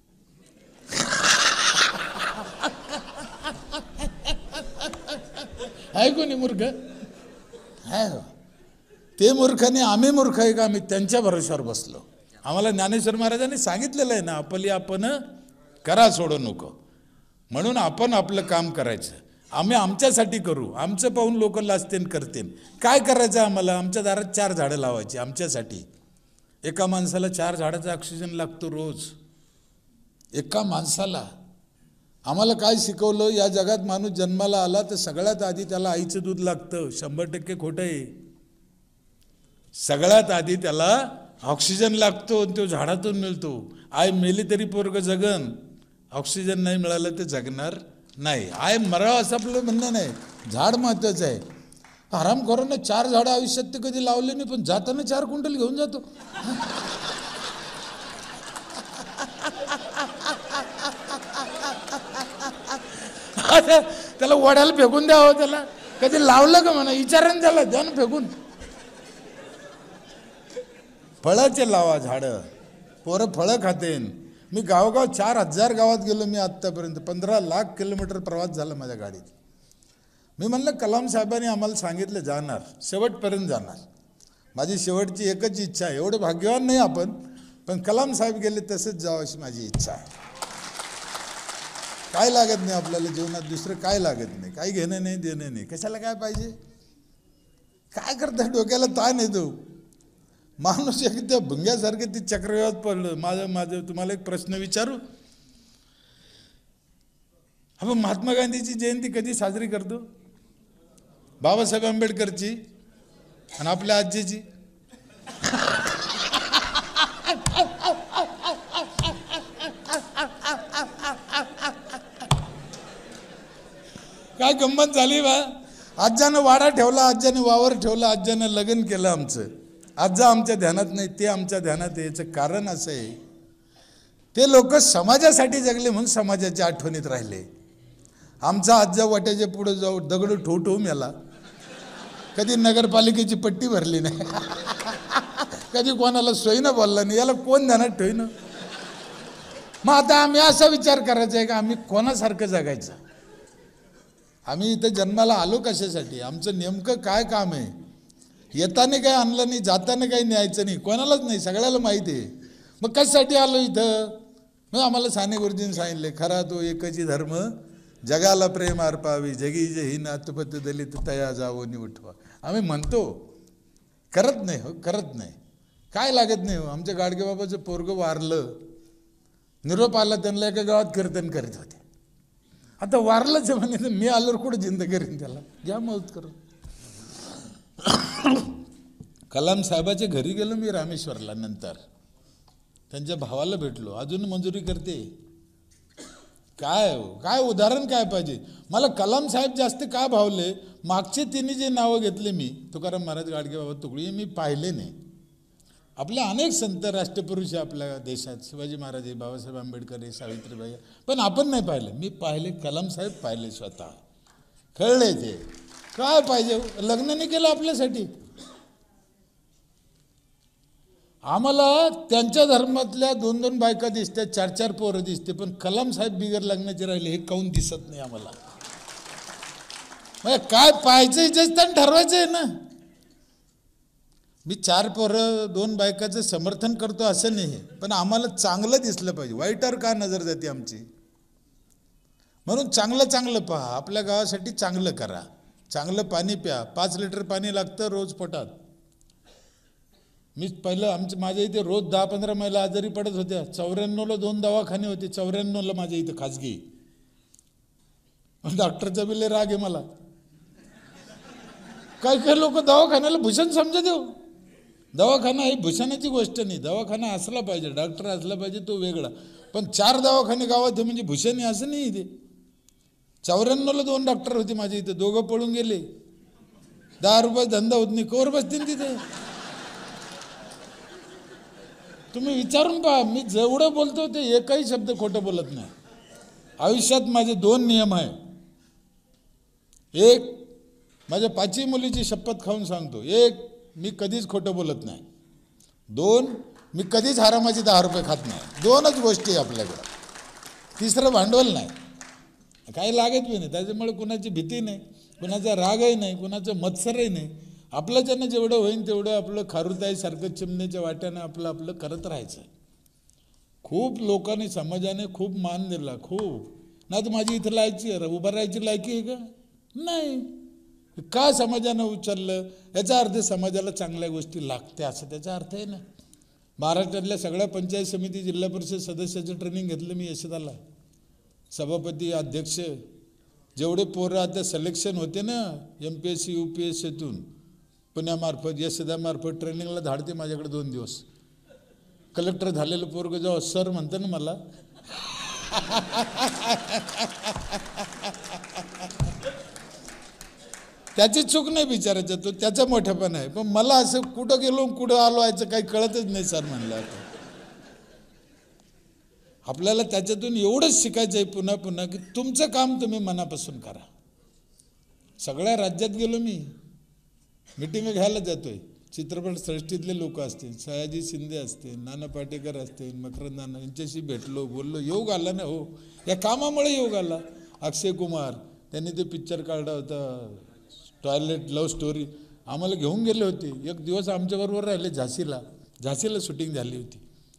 आहे कोणी मूर्ख? आहे हो. ते मूर्खाने आम्ही मूर्ख आहे का? आम्ही त्यांच्या भरोश्यावर बसलो. आम्हाला ज्ञानेश्वर महाराजांनी सांगितलेलं आहे ना, आपली आपण करा सोडू नको. म्हणून आपण आपलं काम करायचं. आम्ही आमच्यासाठी करू. आमचं पाहून लोक लाजतेन करतेन. काय करायचं आम्हाला? आमच्या दारात चार झाडं लावायची आमच्यासाठी. एका माणसाला चार झाडाचा ऑक्सिजन लागतो रोज. एका माणसाला. आम्हाला काय शिकवलं? या जगात माणूस जन्माला आला तर सगळ्यात आधी त्याला आईचं दूध लागतं. शंभर टक्के खोटं आहे. सगळ्यात आधी त्याला ऑक्सिजन लागतो आणि तो झाडातून मिळतो. आई मेली तरी पोरग जगन, ऑक्सिजन नाही मिळालं तर जगणार नाही. आय मरावं असं आपलं म्हणणं नाही. झाड महत्वाचं आहे. हरामखोरांना चार झाडं आयुष्यात ते कधी लावले नाही, पण जाताना चार क्विंटल घेऊन जातो. त्याला वड्याला फेकून द्यावं. त्याला कधी लावलं का म्हणा, विचारान त्याला, द्या ना फेकून. फळाचे लावा झाडं, पोरं फळं खातेन. मी गावगाव चार हजार गावात गेलो. मी आत्तापर्यंत पंधरा लाख किलोमीटर प्रवास झाला माझ्या गाडीत. मी म्हणलं कलाम साहेबांनी आम्हाला सांगितलं जाणार, शेवटपर्यंत जाणार. माझी शेवटची एकच इच्छा आहे. एवढं भाग्यवान नाही आपण, पण कलाम साहेब गेले तसंच जावं अशी माझी इच्छा आहे. काय लागत नाही आपल्याला जीवनात, दुसरं काय लागत नाही. काही घेणं नाही देणं नाही. कशाला काय पाहिजे? काय करता? डोक्याला ताण येतो. माणूस एकदा भुंग्यासारखे ती चक्रव्यूहात पडलं. माझं माझं तुम्हाला एक प्रश्न विचारू. आपण महात्मा गांधीची जयंती कधी साजरी करतो? बाबासाहेब आंबेडकरची आणि आपल्या आजीची. काय गंमत झाली बा. आज्यानं वाडा ठेवला, आज्याने वावर ठेवला, आज्यानं लग्न केलं आमचं. आज्जा आमच्या ध्यानात नाही, ते आमच्या ध्यानात आहे. याचं कारण असं आहे, ते लोक समाजासाठी जगले म्हणून समाजाच्या आठवणीत राहिले. आमचा आज्जा वाट्याच्या पुढे जाऊ दगड ठोव ठोव मेला. कधी नगरपालिकेची पट्टी भरली नाही, कधी कोणाला सोयीनं बोलला नाही. याला कोण ध्यानात ठेवीनं? मग आता आम्ही असा विचार करायचा आहे का आम्ही कोणासारखं जगायचं? आम्ही इथे जन्माला आलो कशासाठी? आमचं नेमकं काय काम आहे? येताना काही आणलं नाही, जाताना काही न्यायचं नाही, कोणालाच नाही, सगळ्याला माहिती आहे. मग कशासाठी आलो इथं? मग आम्हाला साने गुरुजींनी सांगितले, खरा तो एकची धर्म जगाला प्रेम अर्पावी, जगी जे ही नातपत दलित तया जावो नि उठवा. आम्ही म्हणतो, करत नाही हो, करत नाही. काय लागत नाही हो. आमच्या गाडगेबाबाचं पोरगं वारलं, निरोप आला, त्यांना एका गावात कीर्तन करीत होते. आता वारलंच म्हणे तर मी आल्यावर कुठं जिंद करीन त्याला? घ्या मौत करून. कलाम साहेबाच्या घरी गेलो मी रामेश्वरला. नंतर त्यांच्या भावाला भेटलो, अजून मंजुरी करते. काय काय उदाहरण काय पाहिजे मला? कलाम साहेब जास्त का भावले? मागचे तिन्ही जे नावं घेतले मी, तुकाराम महाराज, गाडगेबाबा, तुकडी, मी पाहिले नाही. आपले अनेक संत राष्ट्रपुरुष आहे आपल्या देशात, शिवाजी महाराज, बाबासाहेब आंबेडकर, सावित्रीबाई, पण आपण नाही पाहिले. मी पाहिले, कलाम साहेब पाहिले, स्वतः कळले. ते काय पाहिजे? लग्न नाही केलं आपल्यासाठी. आम्हाला त्यांच्या धर्मातल्या दोन दोन बायका दिसतात, चार चार पोरं दिसते, पण कलाम साहेब बिगर लग्नाचे राहिले हे काऊन दिसत नाही आम्हाला? म्हणजे काय पाहायचं इच्छा ठरवायचं आहे ना. मी चार पोरं दोन बायकाचं समर्थन करतो असं नाही, पण आम्हाला चांगलं दिसलं पाहिजे. वाईटावर का नजर जाते आमची? म्हणून चांगलं चांगलं पहा, आपल्या गावासाठी चांगलं करा, चांगलं पाणी प्या. पाच लिटर पाणी लागतं रोज पोटात. मी पहिलं आमचं माझ्या इथे रोज दहा पंधरा महिला आजारी पडत होत्या. चौऱ्याण्णवला दोन दवाखाने होते, चौऱ्याण्णवला माझ्या इथं खाजगी. डॉक्टरचा बिले राग आहे मला. काही काही लोक दवाखान्याला भूषण समजत हो. दवाखाना ही भूषणाची गोष्ट नाही. दवाखाना असला पाहिजे, डॉक्टर असला पाहिजे, तो वेगळा. पण चार दवाखाने गावात म्हणजे भूषण आहे असं नाही. इथे चौऱ्याण्णवला दोन डॉक्टर होते माझ्या इथे, दोघं पळून गेले. दहा रुपये धंदा होत नाही, कवर बसतील तिथे. तुम्ही विचारून पहा, मी जेवढं बोलतो ते एकही शब्द खोटं बोलत नाही. आयुष्यात माझे दोन नियम आहे. एक, माझ्या पाचही मुलीची शपथ खाऊन सांगतो, एक, मी कधीच खोटं बोलत नाही. दोन, मी कधीच हरामाची दहा रुपये खात नाही. दोनच गोष्टी आहे आपल्याकडं. तिसरं भांडवल नाही, काही लागत बी नाही. त्याच्यामुळे कुणाची भीती नाही, कुणाचा रागही नाही, कुणाचं मत्सरही नाही. आपलं ज्यांना जेवढं होईल तेवढं आपलं खारुताईसारखं चिमण्याच्या वाट्यानं आपलं आपलं करत राहायचं. खूप लोकांनी, समाजाने खूप मान दिला, खूप. नाही तर माझी इथं लायची उभं राहायची लायकी आहे का? नाही. का समाजानं उचललं? याचा अर्थ समाजाला चांगल्या गोष्टी लागते असं त्याचा अर्थ आहे ना. महाराष्ट्रातल्या सगळ्या पंचायत समिती, जिल्हा परिषद सदस्याचं ट्रेनिंग घेतलं मी यशदाला. सभापती, अध्यक्ष, जेवढे पोरं आता सिलेक्शन होते ना M P S C U P S सीतून, पुण्यामार्फत, यशदामार्फत ट्रेनिंगला धाडते माझ्याकडे दोन दिवस. कलेक्टर झालेलं पोरगं जेव्हा सर म्हणतं ना मला, त्याची चूक नाही बिचारायचं, तो त्याचा मोठेपण आहे. पण मला असं कुठं गेलो कुठं आलो याचं काही कळतच नाही सर म्हणलं. आता आपल्याला त्याच्यातून एवढंच शिकायचं आहे पुन्हा पुन्हा की तुमचं काम तुम्ही मनापासून करा. सगळ्या राज्यात गेलो मी, मिटिंग घ्यायला जातोय. चित्रपट सृष्टीतले लोक असतील, सयाजी शिंदे असतील, नाना पाटेकर असतील, मकरंद नाना, यांच्याशी भेटलो, बोललो. योग आला ना हो, या कामामुळे योग आला. अक्षय कुमार, त्यांनी ते पिक्चर काढला होता टॉयलेट लव्ह स्टोरी, आम्हाला घेऊन गेले होते. एक दिवस आमच्याबरोबर राहिले झाशीला. झाशीला शूटिंग झाली होती.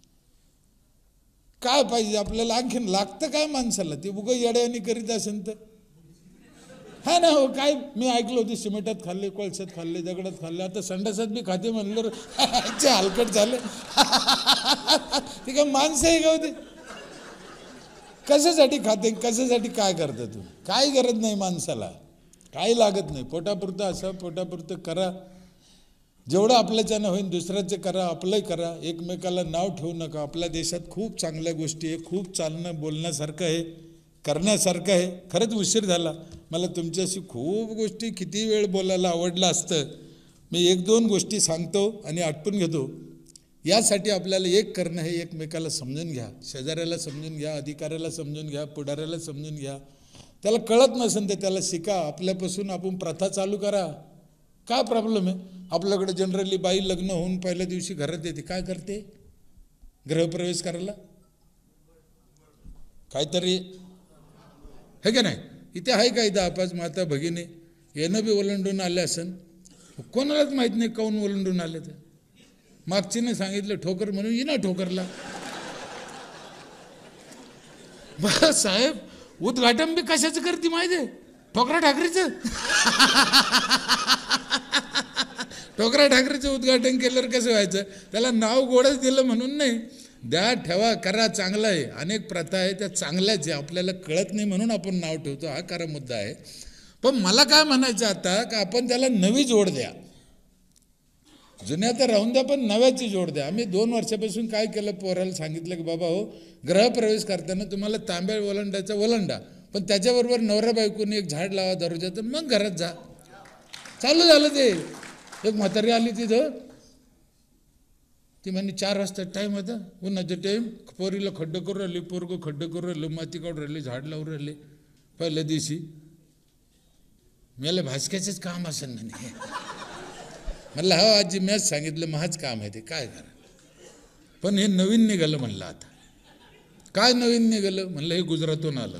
काय पाहिजे आपल्याला? आणखीन लागतं काय माणसाला? ते उगं येड्यावानी करीत असेल तर हा ना हो. काय मी ऐकलं होते, सिमेंटात खाल्ले, कोळशात खाल्ले, दगडात खाल्ले, आता संडासात बी खाते म्हणलं हलकट झाले. ते काय माणसं आहे का होते? कशासाठी खाते, कशासाठी काय करता तू? काय गरज नाही माणसाला, काही लागत नाही. पोटापुरतं असं, पोटापुरतं करा. जेवढं आपल्याच्यानं होईल दुसऱ्याचं करा, आपलंही करा. एकमेकाला नाव ठेवू नका. आपल्या देशात खूप चांगल्या गोष्टी आहे, खूप चालणं बोलण्यासारखं आहे, करण्यासारखं आहे. खरंच उशीर झाला. मला तुमच्याशी खूप गोष्टी किती वेळ बोलायला आवडलं असतं. मी एक दोन गोष्टी सांगतो आणि आटपून घेतो. यासाठी आपल्याला एक करणं हे एकमेकाला समजून घ्या, शेजाऱ्याला समजून घ्या, अधिकाऱ्याला समजून घ्या, पुढाऱ्याला समजून घ्या. त्याला कळत नसेल तर त्याला शिका. आपल्यापासून आपण प्रथा चालू करा. काय प्रॉब्लेम आहे? आपल्याकडे जनरली बाई लग्न होऊन पहिल्या दिवशी घरात येते, काय करते? गृहप्रवेश करायला काहीतरी हे का नाही. इथे आहे का इथं आपाच माता भगिनी येणं बी ओलांडून आले असन, कोणालाच माहीत नाही काऊन ओलांडून आले. तर मागचीने सांगितलं ठोकर म्हणून ये ना ठोकरला. बस साहेब उद्घाटन बी कशाचं करते माहिती आहे, ठोकरा ठाकरेचं. ठोकरा ठाकरेचं उद्घाटन केल्यावर कसं व्हायचं, त्याला नाव गोडच दिलं म्हणून नाही, द्या ठेवा करा चांगलं आहे. अनेक प्रथा आहे त्या चांगल्याच आहे, आपल्याला कळत नाही म्हणून आपण नाव ठेवतो, हा खरा मुद्दा आहे. पण मला काय म्हणायचं आता का आपण त्याला नवी जोड द्या, जुन्या तर राहून द्या पण नव्याची जोड द्या. आम्ही दोन वर्षापासून काय केलं, पोराला सांगितलं की बाबा हो ग्रहप्रवेश करताना तुम्हाला तांब्या ओलांडायचा ओलांडा, पण त्याच्याबरोबर नवरा बायकोने एक झाड लावा दरवाजातून, मग घरात जा. चालू झालं ते. एक म्हातारी आली तिथं, ती म्हणे चार वाजता टाईम होता, उन्हाचा टाईम, पोरीला खड्डं करून राहिली, पोरगं खड्डं करून राहिलं, माती काढून राहिली, झाड लावून राहिले. पहिल्या दिवशी मला भाजक्याचंच काम असेल म्हणे. म्हणलं हो आजी मॅच सांगितलं माझंच काम आहे ते, काय करा. पण हे नवीन निघालं म्हणलं. आता काय नवीन निघालं म्हणलं, हे गुजरातहून आलं.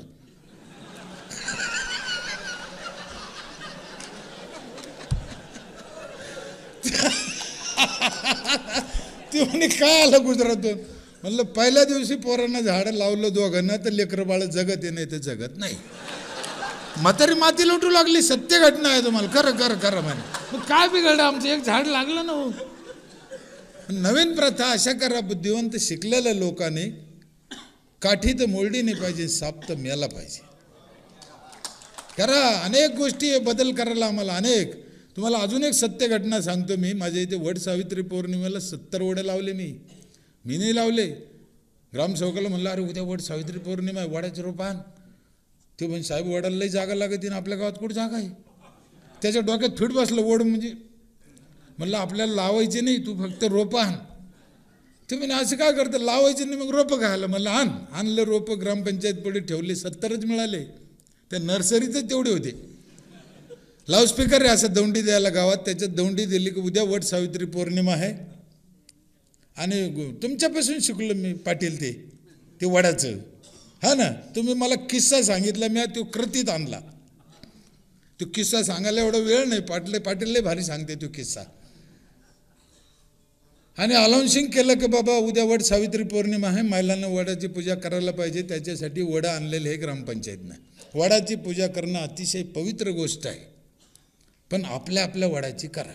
ते म्हणे काय आलं गुजरातून. म्हणलं पहिल्या दिवशी पोरांना झाडं लावलं दोघांना तर लेकरं बाळ जगत आहे, नाही तर जगत नाही. म्हातारी माती लुटू लागली, सत्य घटना आहे तुम्हाला, खरं खरं खरं म्हणे. मग काय बिघडलं आमचं, एक झाड लागलं ना. नवीन प्रथा अशा करा, बुद्धिवंत शिकलेल्या लोकांनी काठी तर मोडली नाही पाहिजे, साप तर मेला पाहिजे. करा अनेक गोष्टी बदल करायला आम्हाला अनेक. तुम्हाला अजून एक सत्य घटना सांगतो मी. माझ्या इथे वड सावित्री पौर्णिमेला सत्तर वडे लावले मी मी नाही लावले. ग्रामसेवकाला म्हणलं अरे उद्या वड सावित्री पौर्णिमा आहे, वडाचे रोप आण. ते म्हणजे साहेब वडाला लई जागा लागते ना, आपल्या गावात कुठं जागा आहे. त्याच्या डोक्यात फिट बसलं वड म्हणजे. म्हणलं आपल्याला लावायचे नाही, तू फक्त रोपं आण. ते म्हणजे असं काय करतं, लावायचे नाही मग रोपं खायला. म्हणलं आण. आणलं रोपं, ग्रामपंचायत पुढे ठेवले, सत्तरच मिळाले. त्या नर्सरीतच तेवढे होते. लाऊडस्पीकर आहे असं दौंडी द्यायला गावात, त्याच्यात दौंडी दिली की उद्या वट सावित्री पौर्णिमा आहे. आणि तुमच्यापासून शिकलो मी पाटील ते ते वडाचं. हा ना, तुम्ही मला किस्सा सांगितला, मी तो कृतीत आणला. तो किस्सा सांगायला एवढा वेळ नाही, पाटील पाटील लय भारी सांगते तो किस्सा. आणि अनाउन्सिंग केलं की बाबा उद्या वड सावित्री पौर्णिमा आहे, महिलांना वडाची पूजा करायला पाहिजे, त्याच्यासाठी वडा आणलेले हे ग्रामपंचायतनं. वडाची पूजा करणं अतिशय पवित्र गोष्ट आहे, पण आपल्या आपल्या वडाची करा.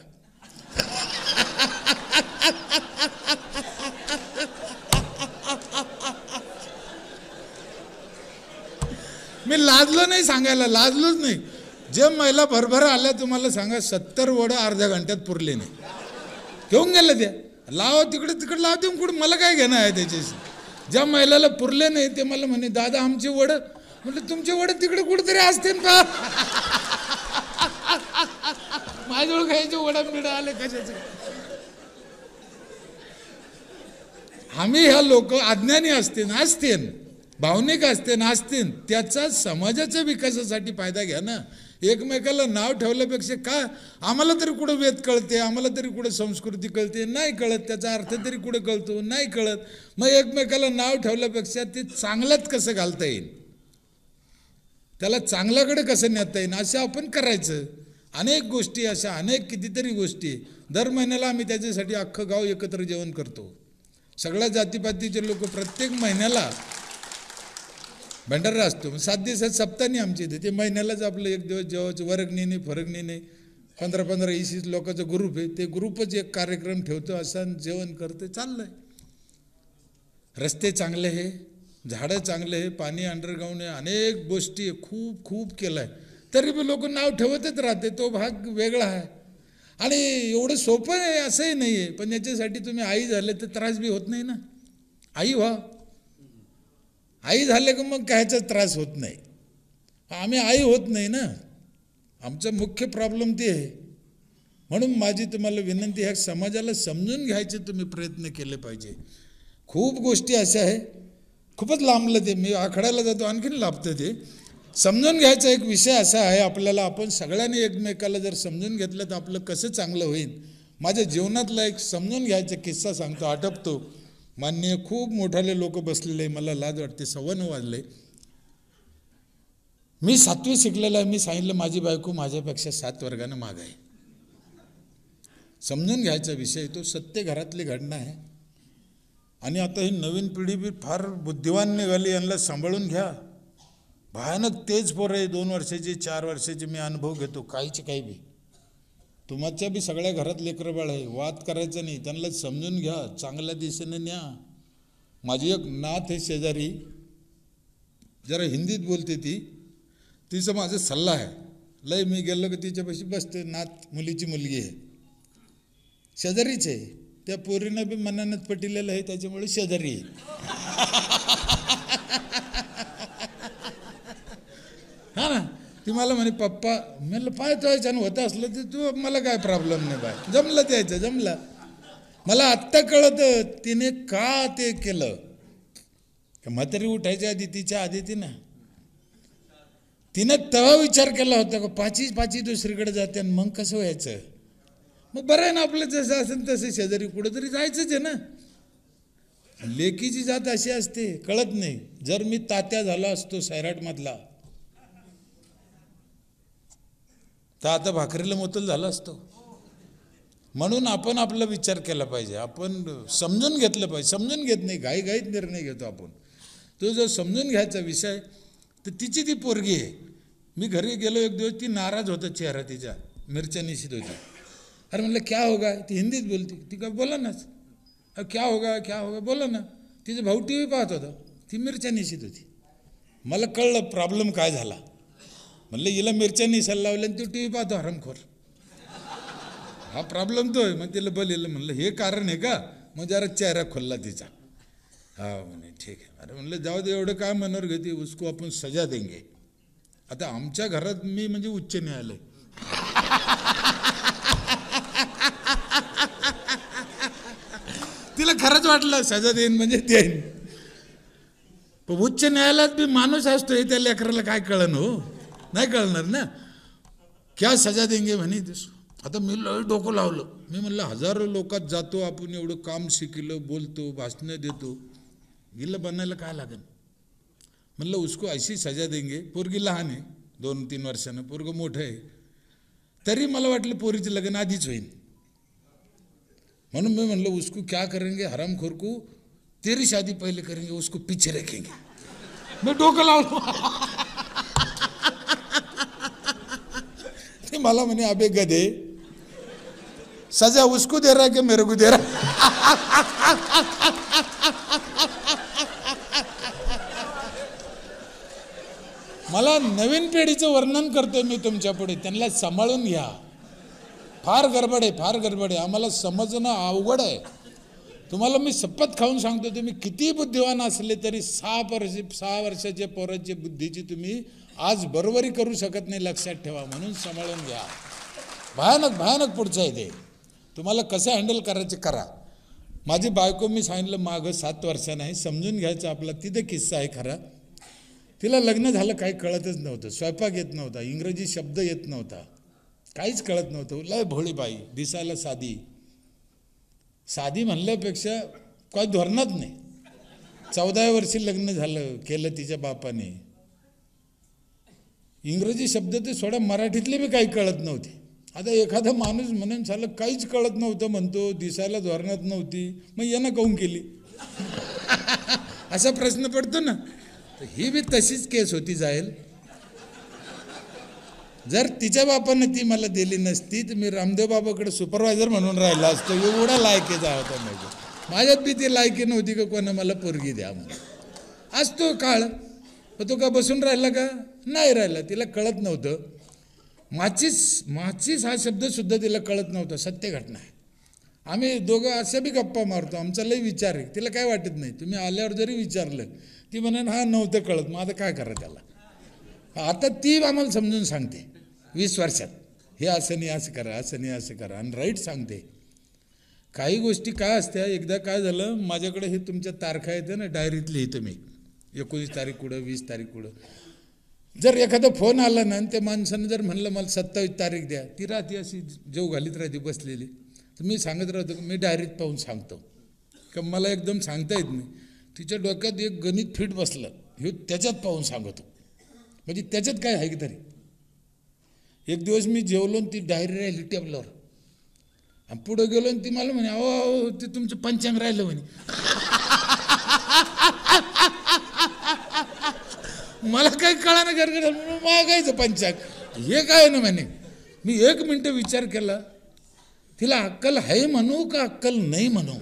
मी लाजलो नाही सांगायला, लाजलोच नाही. जे महिला भरभर आल्या तुम्हाला सांगा, सत्तर वडं अर्ध्या घंट्यात पुरले नाही. घेऊन गेलं त्या, लावा तिकडे तिकडे लावते कुठं, मला काय घेणं आहे त्याच्याशी. ज्या महिलाला पुरले नाही ते मला म्हणे दादा आमचे वडं. म्हटलं तुमचे वडं तिकडे कुठेतरी असते ना. माझ्याजवळ खायचे वडा मिळा आले कशाचे. आम्ही ह्या लोक अज्ञानी असते ना असते, भावनिक असते ना असते, त्याचा समाजाच्या विकासासाठी फायदा घ्या ना. एकमेकाला नाव ठेवल्यापेक्षा का, आम्हाला तरी कुठं वेद कळते, आम्हाला तरी कुठं संस्कृती कळते, नाही कळत. त्याचा अर्थ तरी कुठे कळतो, नाही कळत. मग एकमेकाला नाव ठेवल्यापेक्षा ते चांगल्यात कसं घालता येईल, त्याला चांगल्याकडे कसं नेता येईल असं आपण करायचं. अनेक गोष्टी अशा, अनेक कितीतरी गोष्टी. दर महिन्याला आम्ही त्याच्यासाठी अख्खं गाव एकत्र जेवण करतो, सगळ्या जातीपातीचे लोक. प्रत्येक महिन्याला भंडारा असतो, सात दिवसात सप्ताहानी आमच्या इथे. ते महिन्यालाच आपलं एक दिवस जेवायचं, वर्गणी नाही फरगणी नाही. पंधरा पंधरा वीस वीस लोकांचा ग्रुप आहे, ते ग्रुपच एक कार्यक्रम ठेवतो, असं जेवण करते, चाललंय. रस्ते चांगले आहे, झाडं चांगले आहे, पाणी अंडरग्राऊंड आहे, अनेक गोष्टी खूप खूप केलं आहे. तरी बी लोक नाव ठेवतच राहते, तो भाग वेगळा आहे. आणि एवढं सोपं आहे असंही नाही आहे. पण याच्यासाठी तुम्ही आई झाले तर त्रास बी होत नाही ना. आई व्हा, आई झाले की मग कायचा त्रास होत नाही. आम्ही आई होत नाही ना, आमचा मुख्य प्रॉब्लेम ते आहे. म्हणून माझी तुम्हाला विनंती आहे, समाजाला समजून घ्यायचे तुम्ही प्रयत्न केले पाहिजे. खूप गोष्टी अशा आहे, खूपच लांबलं ते, मी आखड्याला जातो आणखीन लाभतं ते. समजून घ्यायचा एक विषय असा आहे आपल्याला, आपण सगळ्यांनी एकमेकाला जर समजून घेतलं तर आपलं कसं चांगलं होईल. माझ्या जीवनातला एक समजून घ्यायचा किस्सा सांगतो, आठवतो. माननीय खूप मोठाले लोक बसलेले, मला लाज वाटते, सव्वा नऊ वाजले. मी सातवी शिकलेला आहे. मी सांगितलं माझी बायको माझ्यापेक्षा सात वर्गानं माग आहे. समजून घ्यायचा विषय तो, सत्य घरातली घटना आहे. आणि आता ही नवीन पिढी बी फार बुद्धिवान निघाली, यांना सांभाळून घ्या. भयानक तेज पोरं आहे, दोन वर्षाची चार वर्षाची. मी अनुभव घेतो, काहीची काही बी. तुमच्या बी सगळ्या घरात लेकरं बाळ आहे, वाद करायचं नाही, त्यांना समजून घ्या, चांगल्या दिशेने न्या. माझी एक नात आहे शेजारी, जरा हिंदीत बोलते ती, तिचं माझा सल्ला आहे. लय मी गेलो की तिच्यापाशी बसते. नात मुलीची मुलगी आहे, शेजारीच आहे. त्या पोरीनं बी मनानच पटिलेलं आहे, त्याच्यामुळे शेजारी आहे. हा ना, ती मला म्हणे पप्पा, म्हणलं पाहतो याच्यानं होतं असलं तर तू, मला काय प्रॉब्लेम नाही बाय, जमलं त्याचं जमलं. मला आत्ता कळतं तिने का ते केलं. म्हातारी उठायच्या आधी, तिच्या आधी तिनं तिनं तेव्हा विचार केला होता का पाची पाची दुसरीकडे जाते आणि मग कसं व्हायचं. मग बरं आहे ना, आपलं जसं असेल तसं शेजारी कुठंतरी जायचंच आहे ना. लेकीची जात अशी असते, कळत नाही. जर मी तात्या झाला असतो सैराटमधला तर आता भाकरीला मोतल झाला असतो. म्हणून आपण आपला विचार केला पाहिजे, आपण समजून घेतलं पाहिजे. समजून घेत नाही, घाई घाईत निर्णय घेतो आपण. तो जो समजून घ्यायचा विषय, तर तिची ती पोरगी आहे. मी घरी गेलो एक दिवस, ती नाराज होता, चेहरा तिच्या मिरच्या निशित होती. अरे म्हणलं क्या होगा, ती हिंदीत बोलती. ती का बोला नाच, अरे क्या होगा क्या होगा बोला ना. तिचा भाऊ टी व्ही पाहत होता, ती मिरच्या निशित होती. मला कळलं प्रॉब्लेम काय झाला. म्हणलं हिला मिरच्या निसायला लावल्या आणि तू टी व्ही पाहतो हरमखोर, हा प्रॉब्लेम तो आहे. मग तिला बोललं, म्हणलं हे कारण आहे का. मग जरा चेहरा खोलला तिचा. हा म्हणे ठीक आहे. अरे म्हणलं जाऊ दे, एवढं काय मनावर घेते, उसको आपण सजा देंगे. आता आमच्या घरात मी म्हणजे उच्च न्यायालय. तिला खरंच वाटलं सजा देईन म्हणजे देईन, पण उच्च न्यायालयात बी माणूस असतो, हे त्या लेकराला काय कळण हो, नाही कळणार ना. क्या सजा देंगे म्हणे. आता मी लय डोकं लावलं. मी म्हणलं हजारो लोकात जातो आपण, एवढं काम शिकलं, बोलतो, भाषणं देतो, गिल्ल बनायला काय लागेल. म्हणलं उसको अशी सजा देंगे. पोरगी लहान आहे, दोन तीन वर्षानं, पोरगं मोठं आहे. तरी मला वाटलं पोरीचं लग्न आधीच होईल. म्हणून मी म्हणलं उसको क्या करेंगे हरामखोर को, तेरी शादी पहले करेंगे, उसको पीछे रखेंगे. मी डोकं लावलं. ते मला म्हणे अबे गधे, सजा उसको दे रहा है कि मेरे को दे रहा. मला नवीन पिढीचं वर्णन करतोय मी तुमच्या पुढे, त्यांना सांभाळून घ्या. फार गडबड आहे, फार गडबड आहे. आम्हाला समजणं अवघड आहे. तुम्हाला मी शपथ खाऊन सांगतो, तुम्ही किती बुद्धिवान असले तरी सहा वर्ष सहा वर्षाच्या पोराची बुद्धीची तुम्ही आज बरोबरी करू शकत नाही, लक्षात ठेवा. म्हणून सांभाळून घ्या. भयानक भयानक पुढचं आहे ते. तुम्हाला कसं हँडल करायचं करा. माझी बायको मी सांगितलं मागं सात वर्षानं आहे, समजून घ्यायचं आपला. तिथं किस्सा आहे खरा. तिला लग्न झालं काही कळतच नव्हतं, स्वयंपाक येत नव्हता, इंग्रजी शब्द येत नव्हता, काहीच कळत नव्हतं. लय भोळी बाई, दिसायला साधी. साधी म्हणल्यापेक्षा काही धोरणात नाही. चौदाव्या वर्षी लग्न झालं केलं तिच्या बापाने. इंग्रजी शब्द ते सोडा, मराठीतले बी काही कळत नव्हते. आता एखादा माणूस म्हणून झालं काहीच कळत नव्हतं म्हणतो, दिसायला धोरणात नव्हती, मग यानं काऊन केली. असा प्रश्न पडतो ना. तर ही बी तशीच केस होती जाईल. जर तिच्या बापानं ती मला दिली नसती तर मी रामदेव बाबाकडे सुपरवायझर म्हणून राहिला असतो. एवढा लायकीचा होता माझ्या. माझ्यात बी ती लायकी नव्हती का कोणा मला पोरगी द्या म्हणून. आज तो काळ, तो का बसून राहिला का, नाही राहिला. तिला कळत नव्हतं. माचीस माचीस हा शब्दसुद्धा तिला कळत नव्हता. सत्य घटना आहे. आम्ही दोघं अशा बी गप्पा मारतो, आमचा लई विचार आहे. तिला काय वाटत नाही. तुम्ही आल्यावर जरी विचारलं ती म्हणेन हा नव्हतं कळत, मग आता काय करा त्याला. आता ती आम्हाला समजून सांगते वीस वर्षात, हे असं नाही असं करा, असं नाही असं करा, आणि राईट सांगते. काही गोष्टी काय असत्या, एकदा काय झालं, माझ्याकडे हे तुमच्या तारखा येते ना, डायरीत लिहितो मी, एकोणीस तारीख कुठं, वीस तारीख कुठं. जर एखादा फोन आला ना, त्या माणसानं जर म्हणलं मला सत्तावीस तारीख द्या, ती राहते अशी जेव घालीत राहते बसलेली, तर मी सांगत राहतो मी डायरीत पाहून सांगतो. का मला एकदम सांगता येत नाही. तिच्या डोक्यात एक गणित फिट बसलं, हे त्याच्यात पाहून सांगतो, म्हणजे त्याच्यात काय आहे की तरी. एक दिवस मी जेवलो ती डायरी राहिली टेबलावर, आणि पुढं गेलो आणि ती मला म्हणे अहो अहो ते तुमचं पंचांग राहिलं म्हणे. मला काही कळा ना घर मागायचं पंचांग हे काय ना म्हणे. मी एक मिनटं विचार केला, तिला अक्कल आहे म्हणू का अक्कल नाही म्हणू.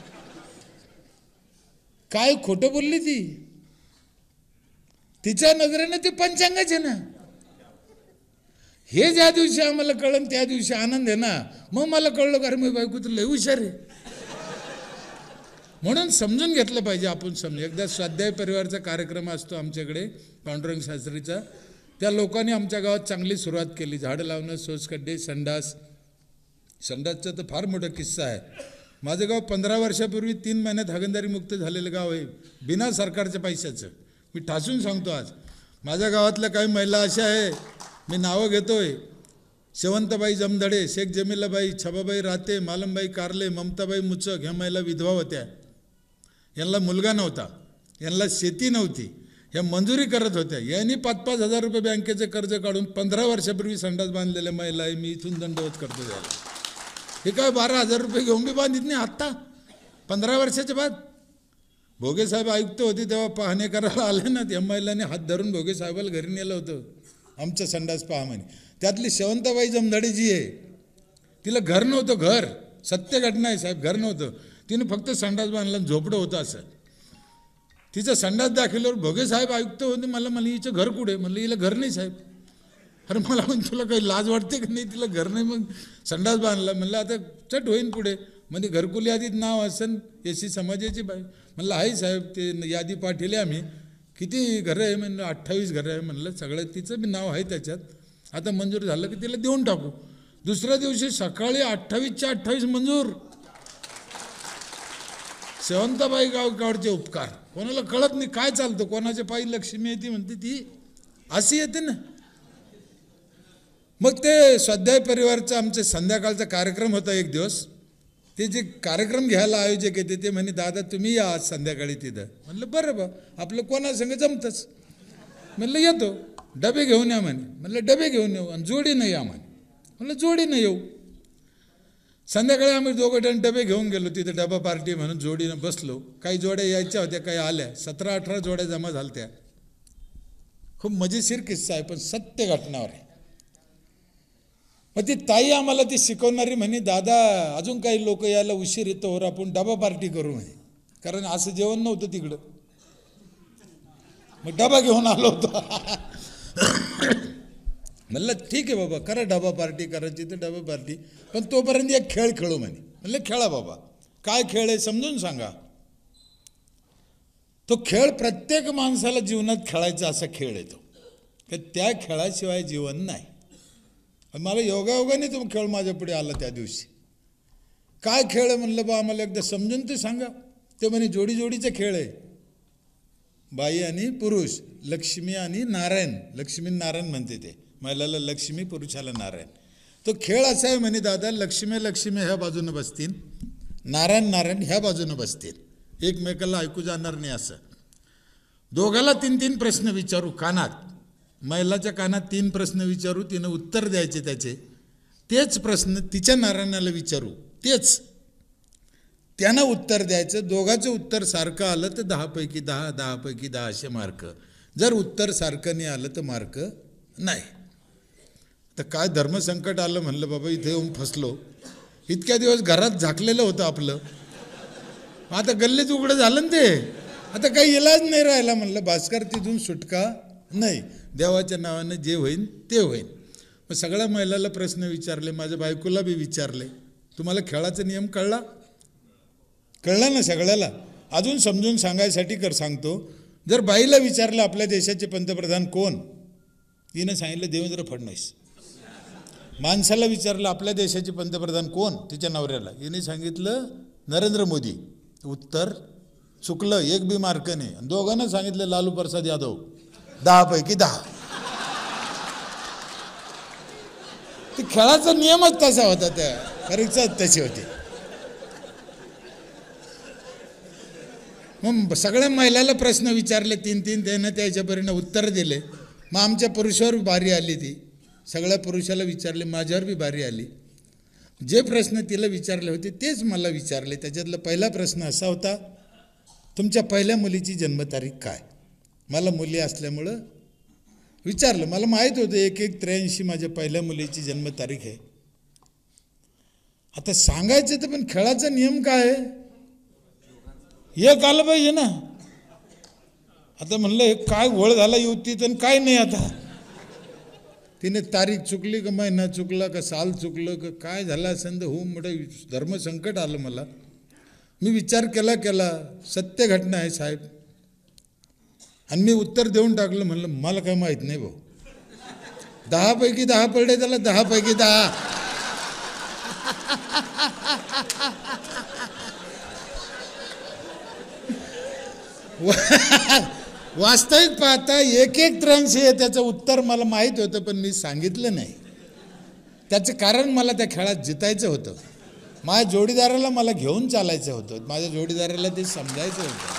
काय खोटं बोलली ती. तिच्या नजरेनं ते पंचांगाचे ना. हे ज्या दिवशी आम्हाला कळलं त्या दिवशी आनंद आहे ना. मग मला कळलं का अरे मी बायको तर लय हुशार आहे. म्हणून समजून घेतलं पाहिजे आपण. समजून एकदा स्वाध्याय परिवारचा कार्यक्रम असतो आमच्याकडे पांडुरंग शास्त्रीचा. त्या लोकांनी आमच्या गावात चांगली सुरुवात केली. झाडं लावणं, सोसखड्डे, संडास. संडासचा तर फार मोठा किस्सा आहे. माझं गाव पंधरा वर्षापूर्वी तीन महिन्यात हागणदारी मुक्त झालेलं गाव आहे, बिना सरकारच्या पैशाचं. मी ठासून सांगतो आज. माझ्या गावातल्या काही महिला अशा आहे, मी नावं घेतोय. शेवंतबाई जमधडे, शेख जमिलाबाई, छबाबाई राते, मालमबाई कारले, ममताबाई मुचक. ह्या महिला विधवा होत्या. यांना मुलगा नव्हता, यांना शेती नव्हती, ह्या मंजुरी करत होत्या. यांनी पाच पाच हजार रुपये बँकेचे कर्ज काढून पंधरा वर्षापूर्वी संडास बांधलेल्या महिला आहे. मी इथून दंडवत करतो त्याला. हे काय बारा हजार रुपये घेऊन बी बांधित नाही आत्ता पंधरा वर्षाच्या बाद. भोगे साहेब आयुक्त होते तेव्हा पाहणे करायला आले ना, त्या महिलांनी हात धरून भोगे साहेबाला घरी नेलं होतं, आमचं संडास पहा म्हणे. त्यातली शेवंताबाई जमधडे जी आहे, तिला घर नव्हतं. घर सत्य घटना आहे साहेब, घर नव्हतं. तिने फक्त संडास बांधला, झोपडं होतं असं. तिचं संडास दाखवल्यावर भोगे साहेब आयुक्त होते. मला म्हणलं हिचं घर कुठे. म्हणलं हिला घर नाही साहेब. अरे मला म्हणून तुला काही लाज वाटते की नाही, तिला घर नाही मग संडास बांधला. म्हणलं आता चट होईन पुढे. म्हणजे घरकुल यादीत नाव असेल एस सी समाजाची बाई. म्हणलं आहे साहेब, ते यादी पाठवली आम्ही. किती घरं आहे म्हणलं. अठ्ठावीस घरं आहे म्हणलं. सगळं तिचं बी नाव आहे त्याच्यात. आता मंजूर झालं की तिला देऊन टाकू. दुसऱ्या दिवशी सकाळी अठ्ठावीसच्या अठ्ठावीस मंजूर. शेवंताबाई गावकडचे उपकार. कोणाला कळत नाही काय चालतं, कोणाच्या पायी लक्ष्मी येते म्हणते ती अशी येते ना. मग ते स्वाध्याय परिवारचा आमचे संध्याकाळचा कार्यक्रम होता एक दिवस. ते जे कार्यक्रम घ्यायला आयोजक येते ते म्हणे दादा तुम्ही या आज संध्याकाळी तिथं. म्हणलं बरं बा, आपलं कोणासंग जमतंच. म्हणलं येतो. डबे घेऊन या म्हणे. म्हणलं डबे घेऊन येऊ आणि जोडीनं या म्हणे. म्हणलं जोडीनं येऊ. संध्याकाळी आम्ही दोघं जण डबे घेऊन गेलो तिथे. डबा पार्टी म्हणून जोडीनं बसलो. काही जोड्या यायच्या होत्या, काही आल्या. सतरा अठरा जोड्या जमा झाल्या त्या. खूप मजेशीर किस्सा आहे पण सत्य घटनावर आहे. मग ती ताई आम्हाला ती शिकवणारी म्हणे दादा अजून काही लोक यायला उशीर येतो वर आपण डबा पार्टी करू म्हणे. कारण असं जेवण नव्हतं तिकडं. मग डबा घेऊन आलो होतो. म्हणलं ठीक आहे बाबा करा डबा पार्टी करायची तर डबा पार्टी, पण तोपर्यंत एक खेळ खेळू म्हणे. म्हणलं खेळा बाबा. काय खेळ आहे समजून सांगा. तो खेळ प्रत्येक माणसाला जीवनात खेळायचा असा खेळ आहे तो. की त्या खेळाशिवाय जीवन नाही. मला योगायोगाने तो खेळ माझ्या पुढे आला त्या दिवशी. काय खेळ आहे म्हणलं बा आम्हाला एकदा समजून ते सांगा. ते म्हणे जोडी जोडीचा खेळ आहे. बाई आणि पुरुष, लक्ष्मी आणि नारायण. लक्ष्मी नारायण म्हणते ते. महिलाला लक्ष्मी, पुरुषाला नारायण. तो खेळ असा आहे म्हणे दादा, लक्ष्मी लक्ष्मी ह्या बाजूनं बसतील, नारायण नारायण ह्या बाजूनं बसतील. एकमेकाला ऐकू जाणार नाही असं. दोघाला तीन तीन प्रश्न विचारू कानात. महिलाच्या कानात तीन प्रश्न विचारू, तिनं उत्तर द्यायचे त्याचे. तेच प्रश्न तिच्या नारायणाला विचारू, तेच त्यानं उत्तर द्यायचं. दोघाचं उत्तर सारखं आलं तर दहापैकी दहा, दहापैकी दहा असे मार्क. जर उत्तर सारखं नाही आलं तर मार्क नाही. तर काय धर्मसंकट आलं म्हणलं बाबा इथे येऊन फसलो. इतक्या दिवस घरात झाकलेलं होतं आपलं, आता गल्लीत उघडं झालं ना ते. आता काही इलाज नाही राहिला. म्हणलं भास्कर तिथून सुटका नाही. देवाच्या नावानं जे होईन ते होईन. मग सगळ्या महिलाला प्रश्न विचारले, माझ्या बायकोला बी विचारले. तुम्हाला खेळाचा नियम कळला? कळला ना सगळ्याला? अजून समजून सांगायसाठी कर सांगतो. जर बाईला विचारलं आपल्या देशाचे पंतप्रधान कोण, तिनं सांगितलं देवेंद्र फडणवीस. माणसाला विचारलं आपल्या देशाचे पंतप्रधान कोण, तिच्या नवऱ्याला, हिने सांगितलं नरेंद्र मोदी. उत्तर चुकलं, एक बी मार्क नाही. दोघांना सांगितलं लालू प्रसाद यादव. दहापैकी दहा. ते खेळाचा नियमच तसा होता, त्या परीक्षा तशी होती. मग सगळ्या महिलाला प्रश्न विचारले तीन तीन, त्यानं त्याच्यापर्यंत उत्तर दिले. मग आमच्या पुरुषावर बारी आली, ती सगळ्या पुरुषाला विचारले, माझ्यावर बी बारी आली. जे प्रश्न तिला विचारले होते तेच मला विचारले. त्याच्यातला पहिला प्रश्न असा होता, तुमच्या पहिल्या मुलीची जन्मतारीख काय? मला मुली असल्यामुळं विचारलं. मला माहीत होतं एक एक त्र्याऐंशी माझ्या पहिल्या मुलीची जन्मतारीख आहे. आता सांगायचं तर पण खेळाचा नियम काय आहे एक आलं पाहिजे ना. आता म्हणलं हे काय घोळ झाला युवतीत आणि काय नाही. आता तिने तारीख चुकली का महिना चुकला का साल चुकलं का काय झालं असेल तर हो मोठं धर्मसंकट आलं मला. मी विचार केला केला सत्य घटना आहे साहेब, आणि मी उत्तर देऊन टाकलं. म्हणलं मला काय माहीत नाही भाऊ. दहा पैकी दहा पडले त्याला, दहा पैकी दहा. वास्तविक पाहता एक एक त्र्याऐंशी आहे त्याचं उत्तर मला माहीत होतं, पण मी सांगितलं नाही. त्याचं कारण मला त्या खेळात जितायचं होतं. माझ्या जोडीदाराला मला घेऊन चालायचं होतं. माझ्या जोडीदाराला ते समजायचं होतं.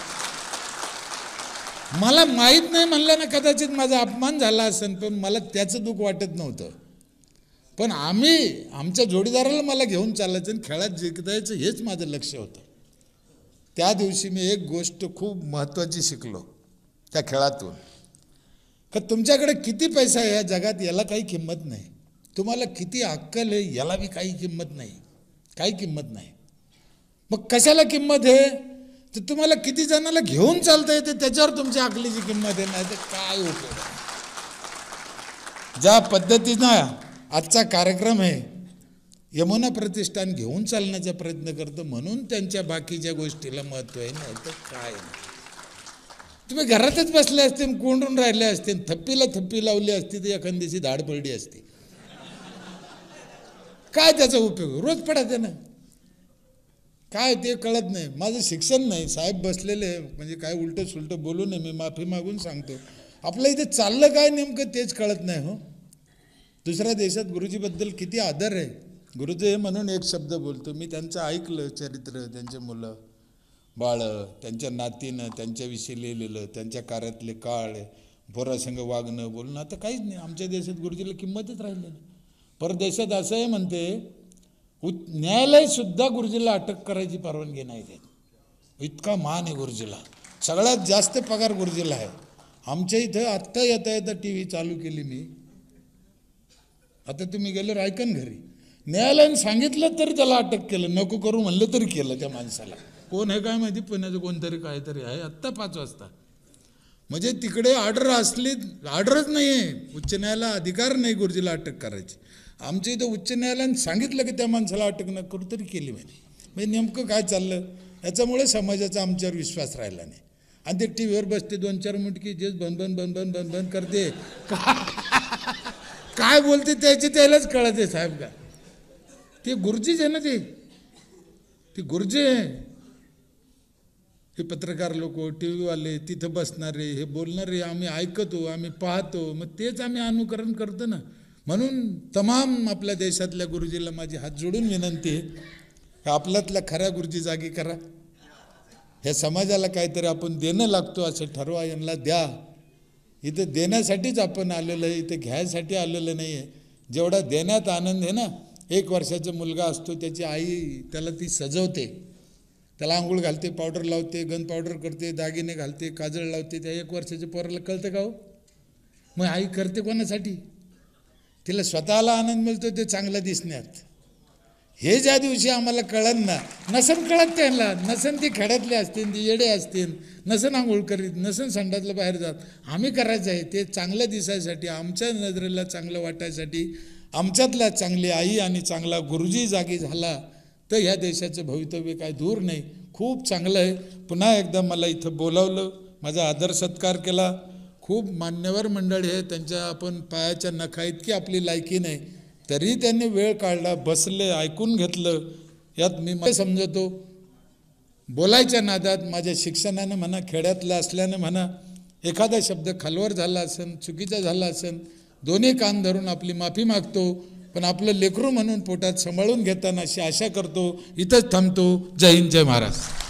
मला माहीत नाही म्हणलं ना कदाचित माझा अपमान झाला असेल, पण मला त्याचं दुःख वाटत नव्हतं. पण आम्ही आमच्या जोडीदाराला मला घेऊन चालायचं आणि खेळात जिंकायचं हेच माझं लक्ष होतं. त्या दिवशी मी एक गोष्ट खूप महत्त्वाची शिकलो त्या खेळातून, का तुमच्याकडे किती पैसा आहे या जगात याला काही किंमत नाही. तुम्हाला किती अक्कल आहे याला बी काही किंमत नाही, काही किंमत नाही. मग कशाला किंमत आहे तर तुम्हाला किती जणाला घेऊन चालता येते त्याच्यावर तुमच्या अकलीची किंमत आहे. नाही तर काय उपयोग. ज्या पद्धतीनं आजचा कार्यक्रम आहे यमुना प्रतिष्ठान घेऊन चालण्याचा प्रयत्न करतं, म्हणून त्यांच्या बाकीच्या गोष्टीला महत्त्व आहे. नाही तर काय नाही. तुम्ही घरातच बसले असते, कोंडून राहिले असते, थप्पीला थप्पी लावली असती तर एखाद्याची धाड पडली असती. काय त्याचा उपयोग? रोज पडायचं ना. काय ते कळत नाही. माझं शिक्षण नाही. साहेब बसलेले म्हणजे काय उलटं सुलटं बोलू नये, मी माफी मागून सांगतो. आपलं इथे चाललं काय नेमकं तेच कळत नाही. हो, दुसऱ्या देशात गुरुजीबद्दल किती आदर आहे. गुरुजी म्हणून एक शब्द बोलतो मी, त्यांचं ऐकलं चरित्र, त्यांचे मुलं बाळं, त्यांच्या नातीनं त्यांच्याविषयी लिहिलेलं, त्यांच्या कार्यातले काळ, पोरासंग वागणं बोलणं. आता काहीच नाही. आमच्या देशात गुरुजीला किंमतच राहिली नाही. परदेशात असं आहे म्हणते, न्यायालयसुद्धा गुरुजीला अटक करायची परवानगी नाही देत. इतका मान आहे गुरुजीला. सगळ्यात जास्त पगार गुरुजीला आहे. आमच्या इथं आत्ता येता येता टी व्ही चालू केली मी. आता तुम्ही गेलो रायकन घरी, न्यायालयाने सांगितलं तरी त्याला अटक केलं, नको करू म्हणलं तरी केलं त्या माणसाला. कोण आहे काय माहिती, पुण्याचं कोणतरी काहीतरी आहे. आत्ता पाच वाजता म्हणजे तिकडे ऑर्डर असली, ऑर्डरच नाही आहे. उच्च न्यायालयाला अधिकार नाही गुरुजीला अटक करायची. आमच्या इथं उच्च न्यायालयाने सांगितलं की त्या माणसाला अटक न करू तरी केली माहिती. म्हणजे नेमकं काय चाललं याच्यामुळे समाजाचा आमच्यावर विश्वास राहिला नाही. आणि ते टी व्हीवर बसते दोन चार मुटकी जेच बन बन बन बन बन बन करते, काय बोलते त्याची त्यालाच कळते. साहेब का ते गुरुजीच आहे ना, ते ते गुरुजी आहे. हे पत्रकार लोक, टी व्हीवाले, तिथं बसणारे, हे बोलणारे आम्ही ऐकतो, आम्ही पाहतो, मग तेच आम्ही अनुकरण करतो ना. म्हणून तमाम आपल्या देशातल्या गुरुजीला माझी हात जोडून विनंती आहे, आपल्यातल्या खऱ्या गुरुजी जागी करा. ह्या समाजाला काहीतरी आपण देणं लागतो असं ठरवा, यांना द्या. इथं देण्यासाठीच आपण आलेलं आहे, इथं घ्यायसाठी आलेलं नाही आहे. जेवढा देण्यात आनंद आहे ना, एक वर्षाचा मुलगा असतो, त्याची आई त्याला ती सजवते, त्याला आंघोळ घालते, पावडर लावते, गन पावडर करते, दागिने घालते, काजळ लावते. त्या एक वर्षाच्या पोराला कळतं का हो? मग आई करते कोणासाठी? तिला स्वतःला आनंद मिळतो ते चांगलं दिसण्यात. हे ज्या दिवशी आम्हाला कळन ना, नसन कळत त्यांना, नसन ती खेड्यातले असतील, ती येडे असतील, नसन आंघोळ करीत, नसन संडासला बाहेर जात, आम्ही करायचं आहे ते चांगलं दिसायसाठी, आमच्या नजरेला चांगलं वाटायसाठी. आमच्यातला चांगली आई आणि चांगला गुरुजी जागी झाला तर ह्या देशाचं भवितव्य काय दूर नाही. खूप चांगलं आहे. पुन्हा एकदा मला इथं बोलावलं, माझा आदर सत्कार केला. खूप मान्यवर मंडळी आहे, त्यांच्या आपण पायाच्या नखा इतकी आपली लायकी नाही, तरी त्यांनी वेळ काढला, बसले, ऐकून घेतलं. यात मी समजतो बोलायच्या नादात माझ्या शिक्षणानं म्हणा, खेड्यातलं असल्यानं म्हणा, एखादा शब्द खालवर झाला असेल, चुकीचा झाला असेल, दोन्ही कान धरून आपली माफी मागतो. पण आपलं लेकरू म्हणून पोटात सांभाळून घेताना अशी आशा करतो. इथंच थांबतो. जय हिंद, जय महाराष्ट्र.